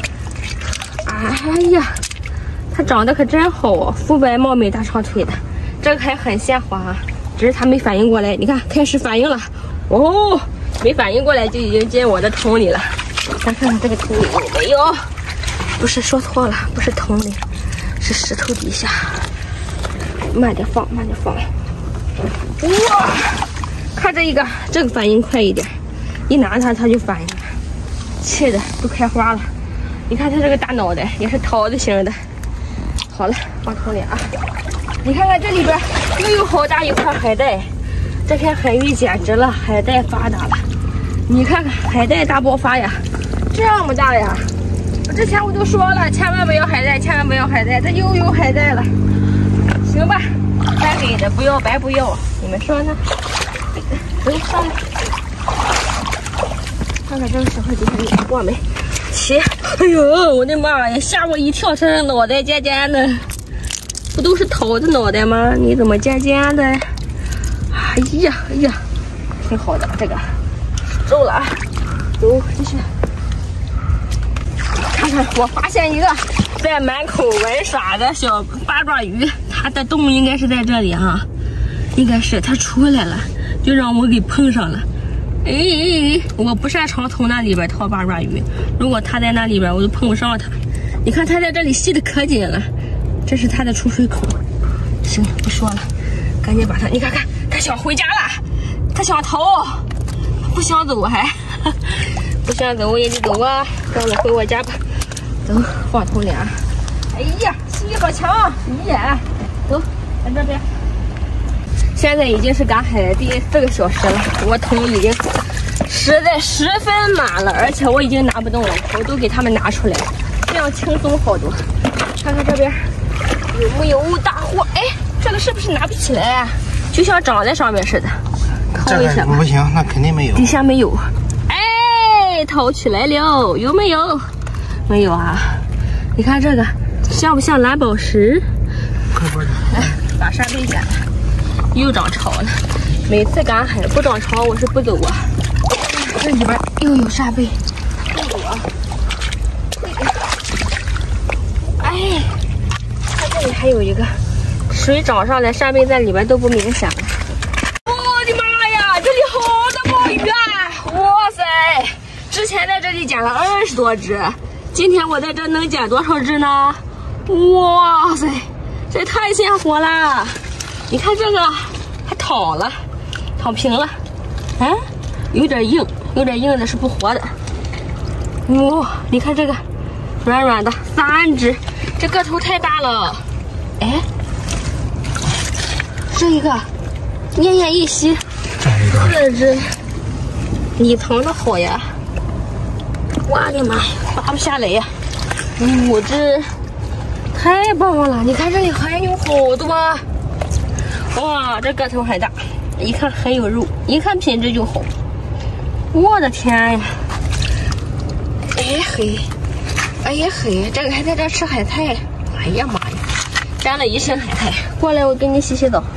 哎呀，它长得可真好啊，肤白貌美大长腿的，这个还很鲜滑，只是它没反应过来。你看，开始反应了，哦，没反应过来就已经进我的桶里了。咱看看这个桶里有没有？不是，说错了，不是桶里，是石头底下。慢点放，慢点放。哇，看这一个，这个反应快一点，一拿它它就反应了。气的都开花了，你看它这个大脑袋也是桃子型的。好了，放桶里啊！你看看这里边又有好大一块海带，这片海域简直了，海带发达了。你看看海带大爆发呀，这么大呀！我之前我就说了，千万不要海带，千万不要海带，这又有海带了。行吧，该给的不要白不要，你们说呢？走上来。看看这个石头底下有过没？起！哎呦，我的妈呀，吓我一跳！这脑袋尖尖的，不都是桃子脑袋吗？你怎么尖尖的？哎呀哎呀，挺好的，这个中了啊！走，继续。看看，我发现一个在满口玩耍的小八爪鱼，它的洞应该是在这里啊，应该是它出来了，就让我给碰上了。哎哎哎！我不擅长从那里边掏八爪鱼，如果它在那里边，我就碰不上它。你看它在这里吸的可紧了，这是它的出水口。行，不说了，赶紧把它，你看看，它想回家了，它想逃，不想走还，不想走也得走啊，让我回我家吧。走，放桶里啊！哎呀，吸力好强！耶，走，在这边。现在已经是赶海的第四个小时了，我桶已经实在十分满了，而且我已经拿不动了，我都给他们拿出来，这样轻松好多。看看这边有没有大货？哎，这个是不是拿不起来啊？就像长在上面似的。掏一下吧。 不行，那肯定没有。 底下没有。哎，掏起来了，有没有？没有啊。你看这个像不像蓝宝石？ 快过来。 来，把扇贝剪了。又长潮了，每次赶海不涨潮我是不走啊。这里边又有扇贝，不走啊。哎，看这里还有一个，水涨上来，扇贝在里边都不明显了。我的妈呀，这里好多鲍鱼啊！哇塞，之前在这里捡了二十多只，今天我在这能捡多少只呢？哇塞，这太鲜活了！你看这个还躺了，躺平了，啊，有点硬，有点硬的是不活的。哇、哦，你看这个软软的，三只，这个头太大了。哎，这一个奄奄一息，四只，你藏的好呀！我的妈呀，拔不下来呀！五只，太棒了！你看这里还有好多。哇，这个头很大，一看很有肉，一看品质就好。我的天呀！哎嘿，哎呀嘿，这个还在这吃海菜，哎呀妈呀，沾了一身海菜。过来，我给你洗洗澡。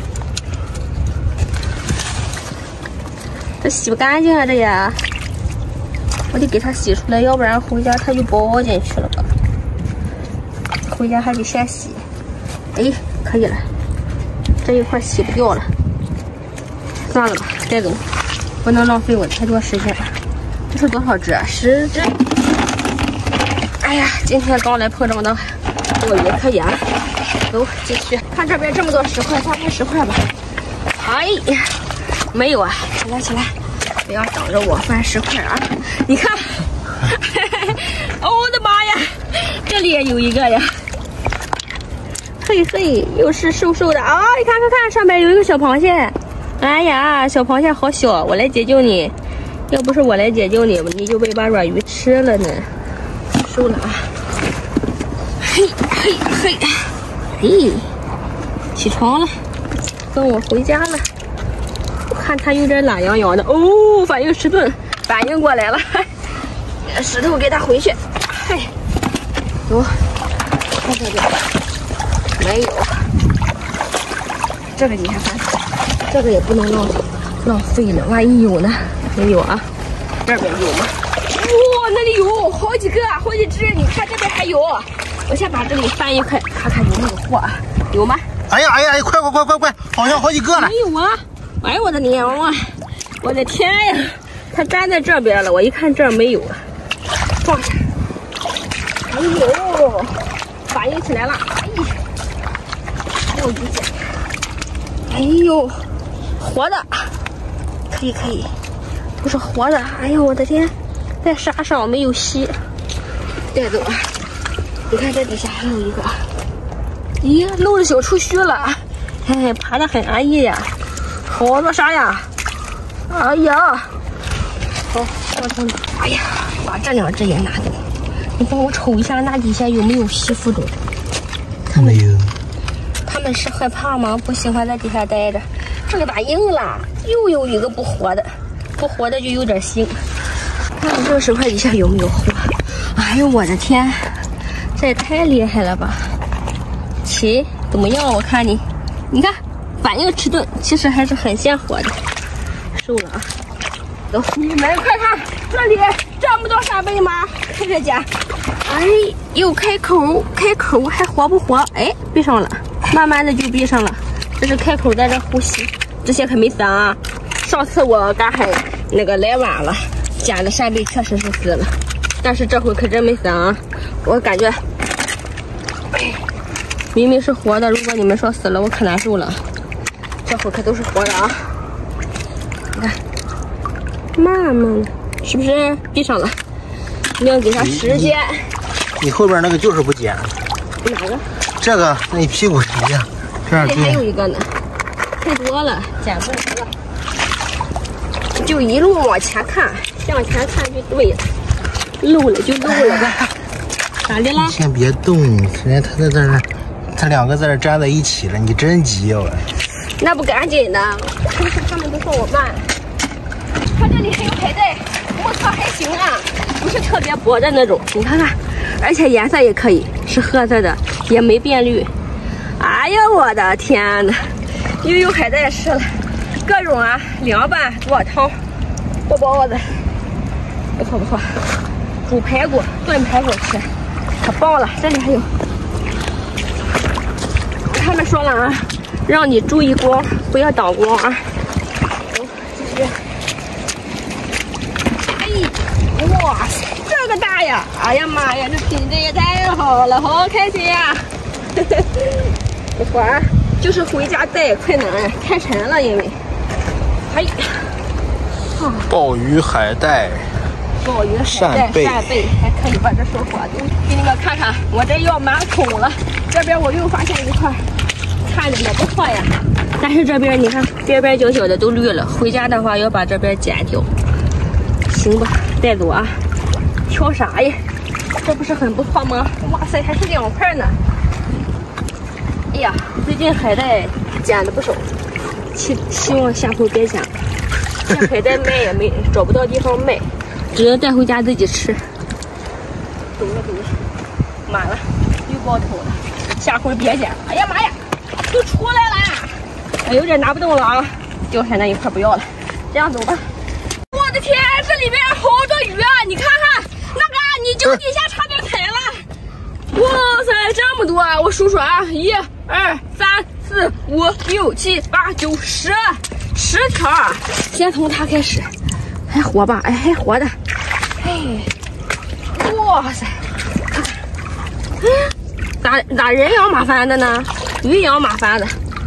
这洗不干净啊，这也，我得给它洗出来，要不然回家它就包进去了吧。回家还得先洗。哎，可以了。这一块洗不掉了，算了吧，带走，不能浪费我太多时间了。这是多少只？十只。哎呀，今天刚来碰着的鲍鱼可以啊。走，继续看这边这么多石块，翻开石块吧。哎呀，没有啊，起来起来，不要挡着我翻石块啊！你看，哦我的妈呀，这里也有一个呀。 嘿嘿，又是瘦瘦的啊！你看看看，上面有一个小螃蟹。哎呀，小螃蟹好小，我来解救你。要不是我来解救你，你就被把软鱼吃了呢。收了啊！嘿嘿嘿，嘿，起床了，跟我回家了。我看它有点懒洋洋的哦，反应迟钝，反应过来了。石头给它回去。嘿，有，看这边没有。这个你看看，这个也不能浪浪费了，万一有呢？没有啊？这边有吗？哇，那里有好几个，好几只！你看这边还有。我先把这里翻一块，看看有没有货，有吗？ 哎呀哎呀，快快快快快，好像好几个了。 没有啊！哎呦我的娘啊！我的天呀！它粘在这边了，我一看这儿没有，放下。哎呦，反应起来了！哎，还有一件。哎呦，活的，可以可以，都是活的。哎呦我的天，在沙上没有吸，带走啊！你看这底下还有一个，咦，露着小触须了，嘿，爬得很安逸呀。好多沙呀！哎呀，好，我操！哎呀，把这两只也拿走。你帮我瞅一下那底下有没有吸附着？ 没有。 他们是害怕吗？不喜欢在底下待着。这里把硬了，又有一个不活的，不活的就有点腥。看看这个石块底下有没有货？哎呦我的天，这也太厉害了吧！切，怎么样？我看你，你看反应迟钝，其实还是很鲜活的。收了啊！走，你们快看，这里这么多沙贝吗？看这家，哎，又开口，开口还活不活？哎，闭上了。慢慢的就闭上了，这是开口在这呼吸，这些可没死啊！上次我刚还那个来晚了，捡的沙贝确实是死了，但是这回可真没死啊！我感觉明明是活的，如果你们说死了，我可难受了。这回可都是活的啊！你看，慢慢的，是不是闭上了？你要给它时间。 你, 你后边那个就是不捡。 哪个？ 这个跟你屁股一样，这样这还有一个呢，太多了，捡不了。就一路往前看，向前看就对了，漏了就漏了吧。咋的了？ 你先别动，人家他在这儿，他两个在这粘在一起了，你真急啊！ 那不赶紧的，平时他们都说我慢。看这里还有海带，我操，还行啊，不是特别薄的那种，你看看。而且颜色也可以，是褐色的，也没变绿。哎呀，我的天哪！又有海带吃了，各种啊，凉拌、做汤、锅包子，不错不错。煮排骨、炖排骨吃，可棒了。这里还有，他们说了啊，让你注意光，不要挡光啊。走，继续。哎，哇塞！这个大呀！哎呀妈呀，这品质也太好了，好开心呀！一会儿就是回家带困难，太沉了，因为哎， 啊，鲍鱼、海带、 鲍鱼、海带、扇贝，还可以把这收获都给你们看看。我这要满桶了，这边我又发现一块，看着也不错呀。但是这边你看边边角角的都绿了，回家的话要把这边剪掉。行吧，带走啊。挑啥呀？这不是很不错吗？哇塞，还是两块呢！哎呀，最近海带捡的不少，希希望下回别捡了。这海带卖也没找不到地方卖，只能带回家自己吃。走了走了，满了，又爆头了，下回别捡。哎呀妈呀，都出来了！哎，有点拿不动了啊，掉下那一块不要了，这样走吧。我的天，这里边好多鱼啊！你看看。那个，你脚底下差点踩了！哇塞，这么多啊！我数数啊，一、二、三、四、五、六、七、八、九、十，十条啊！先从它开始，还活吧？哎，还活的！哎，哇塞，看看，嗯，咋咋人仰马翻的呢？鱼仰马翻的。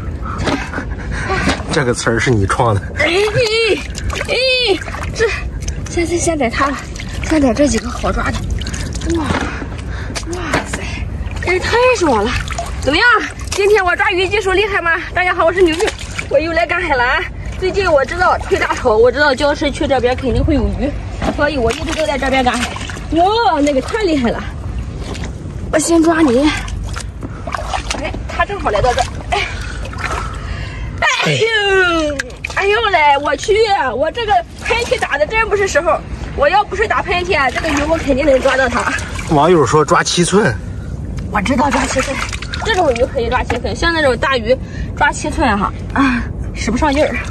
这个词儿是你创的。 哎哎，这现在先逮它了。先逮这几个好抓的，哇哇塞，这也太爽了！怎么样？ 今天我抓鱼技术厉害吗？大家好，我是牛牛，我又来赶海了。最近我知道推大口，我知道礁石区这边肯定会有鱼，所以我一直都在这边赶海。哇，那个太厉害了！我先抓你。哎，他正好来到这儿。哎，哎呦，哎呦嘞！我去，我这个喷嚏打的真不是时候。我要不是打喷嚏啊，这个鱼我肯定能抓到它。 网友说抓七寸， 我知道抓七寸。这种鱼可以抓七寸，像那种大鱼抓七寸哈啊，使不上劲儿。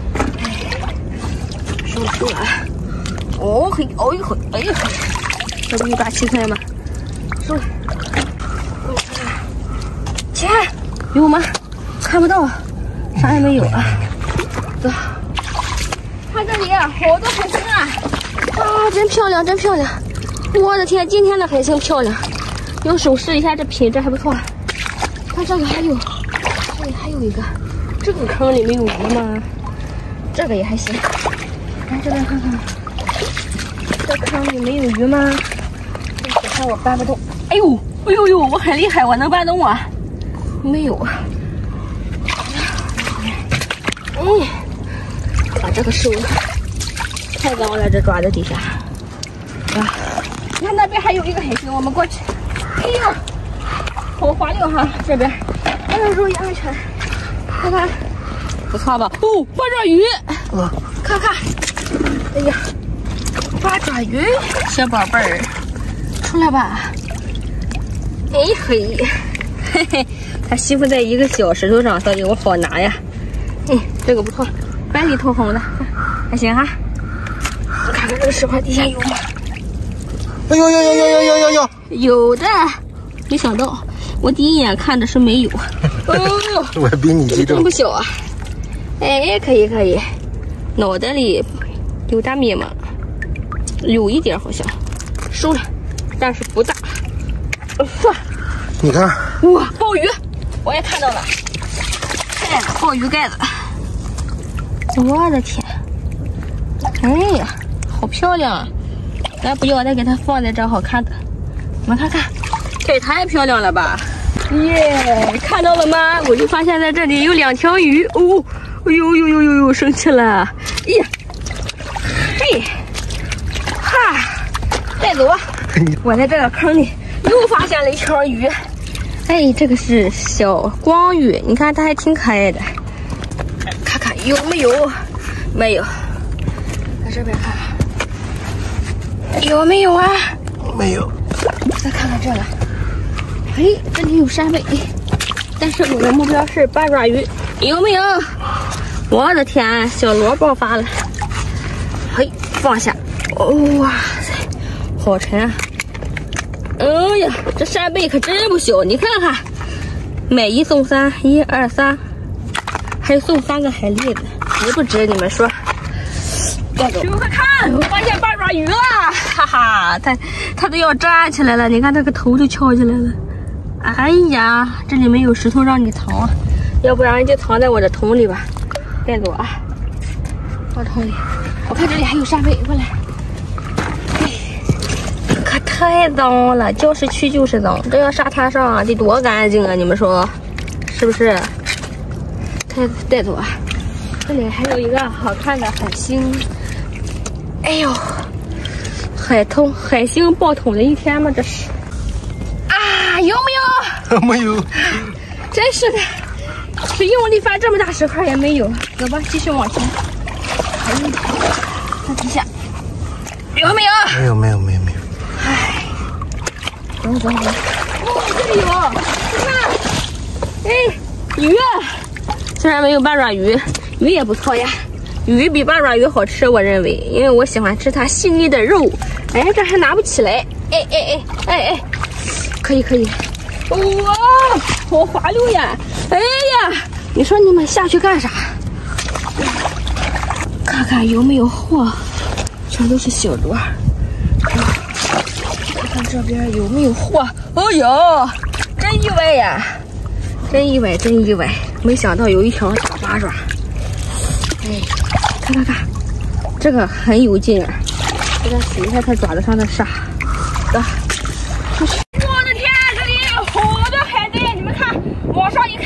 收了收了，哦嘿，哦一会，哎呀，这不就抓七寸吗？收了。钱有吗？看不到，啥也没有啊。走，看这里好多海星啊！啊，真漂亮，真漂亮！我的天，今天的海星漂亮，用手试一下，这品质还不错。看这个还有，这里还有一个，这个坑里没有鱼吗？这个也还行。来这边看看，这坑里没有鱼吗？我看我搬不动。哎呦，哎呦呦，我很厉害，我能搬动啊！没有。嗯，把这个收了，太脏了，这爪子底下。啊，你看那边还有一个海星，我们过去。哎呦！好滑溜哈，这边，哎呦，注意安全，看看，不错吧？哦，八爪鱼，嗯，看看，哎呀，八爪鱼，小宝贝儿，出来吧！哎嘿，嘿嘿，它吸附在一个小石头上，所以我好拿呀。嗯，这个不错，白里透红的，还行哈。看看这个石块底下有吗？ 哎呦呦呦呦呦呦呦呦！ 有的，没想到。我第一眼看的是没有，哦， 我比你激动， 真不小啊！哎，可以可以，脑袋里有点密码，有一点好像，收了，但是不大。哇， 你看， 哇，鲍鱼，我也看到了，哎，鲍鱼盖子，我的天，哎呀，好漂亮啊！咱不要，再给它放在这好看的，我们看看。这也太漂亮了吧！耶，看到了吗？我就发现在这里有两条鱼哦！哎呦呦呦呦呦，生气了！哎呀，嘿，哈，带走啊！我在这个坑里又发现了一条鱼。哎，这个是小光鱼，你看它还挺可爱的。看看有没有？没有。在这边看看，有没有啊？ 没有。 再看看这个。哎，这里有扇贝，但是我的目标是八爪鱼，有没有？我的天，小螺爆发了！嘿，放下！哦哇塞，好沉啊！哎呀，这扇贝可真不小，你看看，买一送三，一二三，还送三个海蛎子，值不值？你们说？快走！快看，我发现八爪鱼了！哈哈，它它都要站起来了，你看它个头就翘起来了。哎呀，这里没有石头让你藏啊，要不然就藏在我的桶里吧。带走啊，放桶里。我看这里还有扇贝，过来。哎，可太脏了，礁石区就是脏，这要沙滩上得多干净啊！你们说是不是？带带走啊！这里还有一个好看的海星。哎呦，海通海星爆桶的一天吗？这是。啊，有没有？ 没有， 真是的，是用力翻这么大石块也没有。走吧，继续往前。还有一条，看底下有没有？ 没有，没有，没有，没有。 唉，走走走。哦，这里有，你看，哎，鱼，虽然没有八爪鱼，鱼也不错呀。鱼比八爪鱼好吃，我认为，因为我喜欢吃它细腻的肉。哎，这还拿不起来。哎哎哎哎哎。可以可以，哇，好滑溜呀！哎呀，你说你们下去干啥？看看有没有货，全都是小螺。看看这边有没有货？哦呦，真意外呀！真意外，真意外！没想到有一条大八爪。哎，看看看，这个很有劲儿，给它洗一下它爪子上的沙。走，出去。往上一看，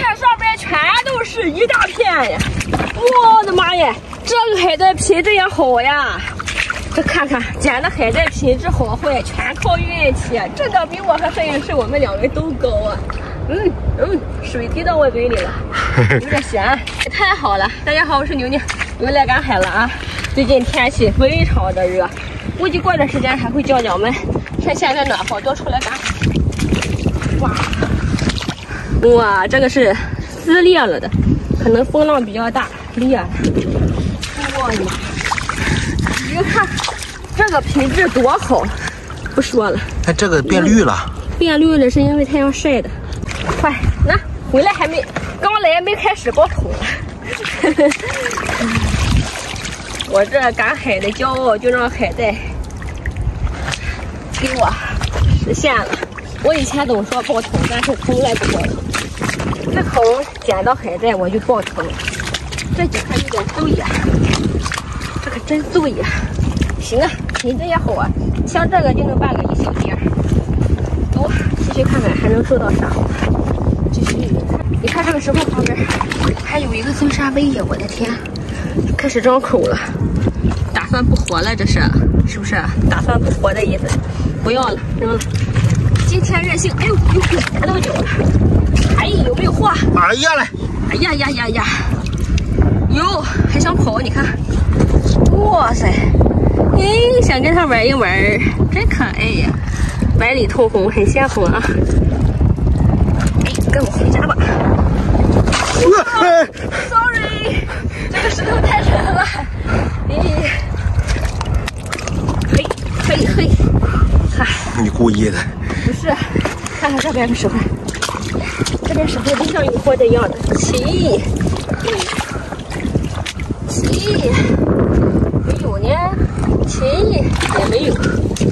一大片呀！我的妈呀，这个海带品质也好呀！这看看捡的海带品质好坏，全靠运气啊！这个比我和摄影师我们两个人都高啊！嗯嗯，水滴到我嘴里了，有点咸，太好了！大家好，我是牛牛，又来赶海了啊！最近天气非常的热，估计过段时间还会降降温。趁现在暖和，多出来赶海。哇哇，这个是撕裂了的，可能风浪比较大，裂了。我的妈！你看这个品质多好，不说了。 哎，这个变绿了。 变绿了是因为太阳晒的。快，那回来还没，刚来没开始爆头呢。我这赶海的骄傲就让海带给我实现了。我以前总说爆头，但是从来不爆头。自从捡到海带，我就爆头了。这几块有点皱呀，这可真皱呀。行啊，品质也好啊，像这个就能办个一小碟。走，继续看看还能收到啥。继续，你看这个石头旁边还有一个金沙贝呀！我的天，开始张口了，打算不活了，这是是不是？打算不活的意思？不要了，扔了。今天任性，哎呦呦呦，踩到脚了！哎，有没有货？ 哎呀嘞！ 哎呀呀呀呀！有，还想跑？你看，哇塞！哎，想跟他玩一玩，真可爱呀！白里透红，很鲜红啊！哎，跟我回家吧。哦、sorry， 这个石头太沉了。咦，嘿，嘿嘿，嗨， 你故意的？ 不是，看看这边的石头，这边石头就像有货的样子。齐，齐，没有呢。齐也没有。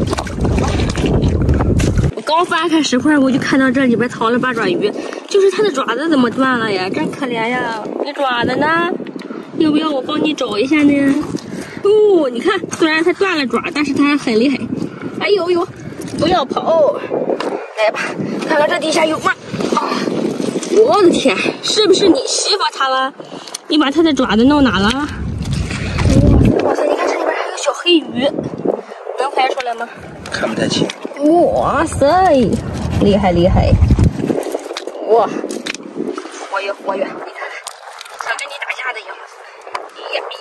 我刚翻开石块，我就看到这里边藏了八爪鱼，就是它的爪子怎么断了呀？真可怜呀！你爪子呢？要不要我帮你找一下呢？哦，你看，虽然它断了爪，但是它还很厉害。哎呦呦，不要跑！来吧，看看这底下有吗？啊！我的天，是不是你欺负它了？你把它的爪子弄哪了？哇塞，你看这里边还有小黑鱼，能拍出来吗？ 看不太清。 哇塞，厉害厉害！哇，活跃活跃，你看看，像跟你打架的样子。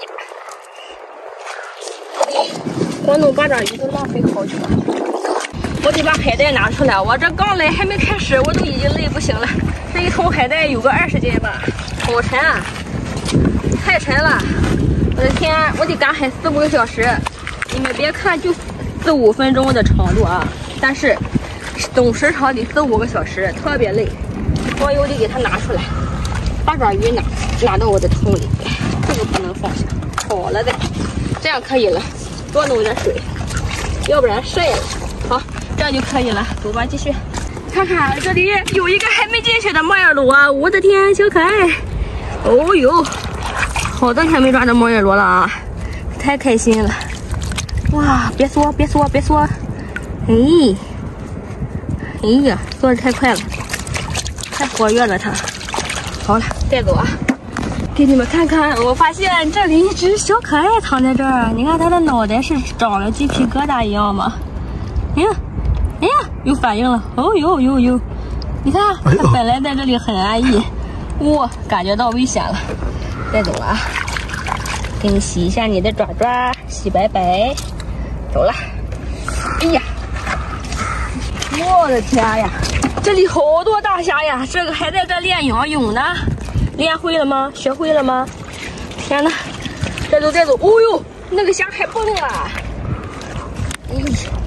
哎呀哎呀！光弄八爪鱼都浪费好久了。我得把海带拿出来，我这刚来还没开始，我都已经累不行了。这一桶海带有个二十斤吧，好沉啊，太沉了。我的天，我得赶海四五个小时，你们别看就四五分钟的长度啊，但是总时长得四五个小时，特别累。我又得给它拿出来，八爪鱼拿拿到我的桶里，这个不能放下，好了的，这样可以了。多弄点水，要不然晒了。好，这样就可以了。走吧，继续看看这里有一个还没进去的摩尔螺啊！我的天，小可爱！哦呦！好多天没抓到摩尔螺了啊，太开心了！哇，别缩，别缩，别缩！哎，哎呀，缩的太快了，太活跃了它。好了，带走啊！给你们看看，我发现这里一只小可爱躺在这儿，你看它的脑袋是长了鸡皮疙瘩一样吗？哎呀，哎呀，有反应了！哦呦呦呦！你看，它本来在这里很安逸，哇，感觉到危险了。带走了啊！给你洗一下你的爪爪，洗白白。走了。哎呀，我的天呀，这里好多大虾呀！这个还在这练仰泳呢，练会了吗？学会了吗？天哪！带走带走！哦呦，那个虾还蹦了。哎，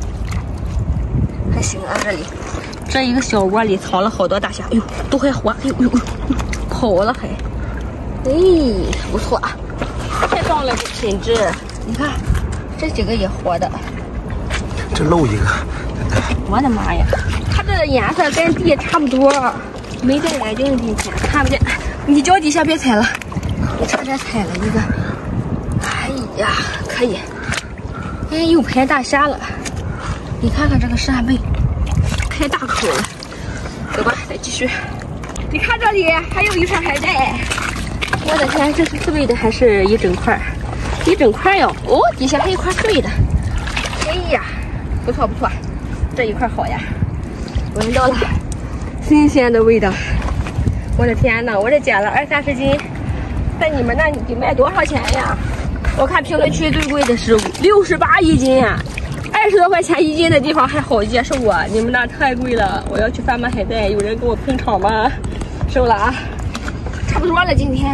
还行啊，这里这一个小窝里藏了好多大虾，哎呦，都还活！哎呦呦呦，跑了还。哎，不错啊，太棒了，这品质！你看，这几个也活的。 这漏一个。 我的妈呀，它的颜色跟地差不多，没戴眼镜今天看不见。你脚底下别踩了，我差点踩了一个。哎呀，可以。哎，又排大虾了。你看看这个扇贝，开大口了。走吧，再继续。你看这里还有一串海带。 我的天，这是碎的还是一整块？一整块哟！哦，底下还有一块碎的。哎呀，不错不错，这一块好呀，闻到了新鲜的味道。我的天哪，我这捡了二三十斤，在你们那里得卖多少钱呀？我看评论区最贵的是六十八一斤呀，二十多块钱一斤的地方还好接受啊，你们那太贵了。我要去贩卖海带，有人跟我拼场吗？收了啊，差不多了今天。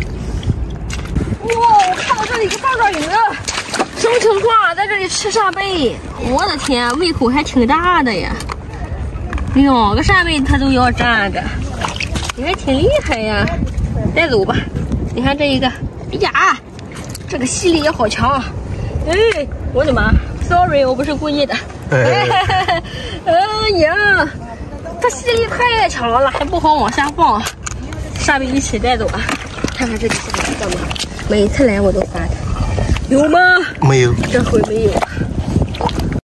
哇，我看到这里一个大章鱼，什么情况？在这里吃扇贝，我的天，胃口还挺大的呀！两个扇贝它都要占的，你还挺厉害呀！带走吧。你看这一个，哎呀，这个吸力也好强。哎，我的妈 ，sorry， 我不是故意的。哎呀，它吸力太强了，还不好往下放。扇贝一起带走啊！看看这里是干嘛？每次来我都发它，有吗？ 没有， 这回没有。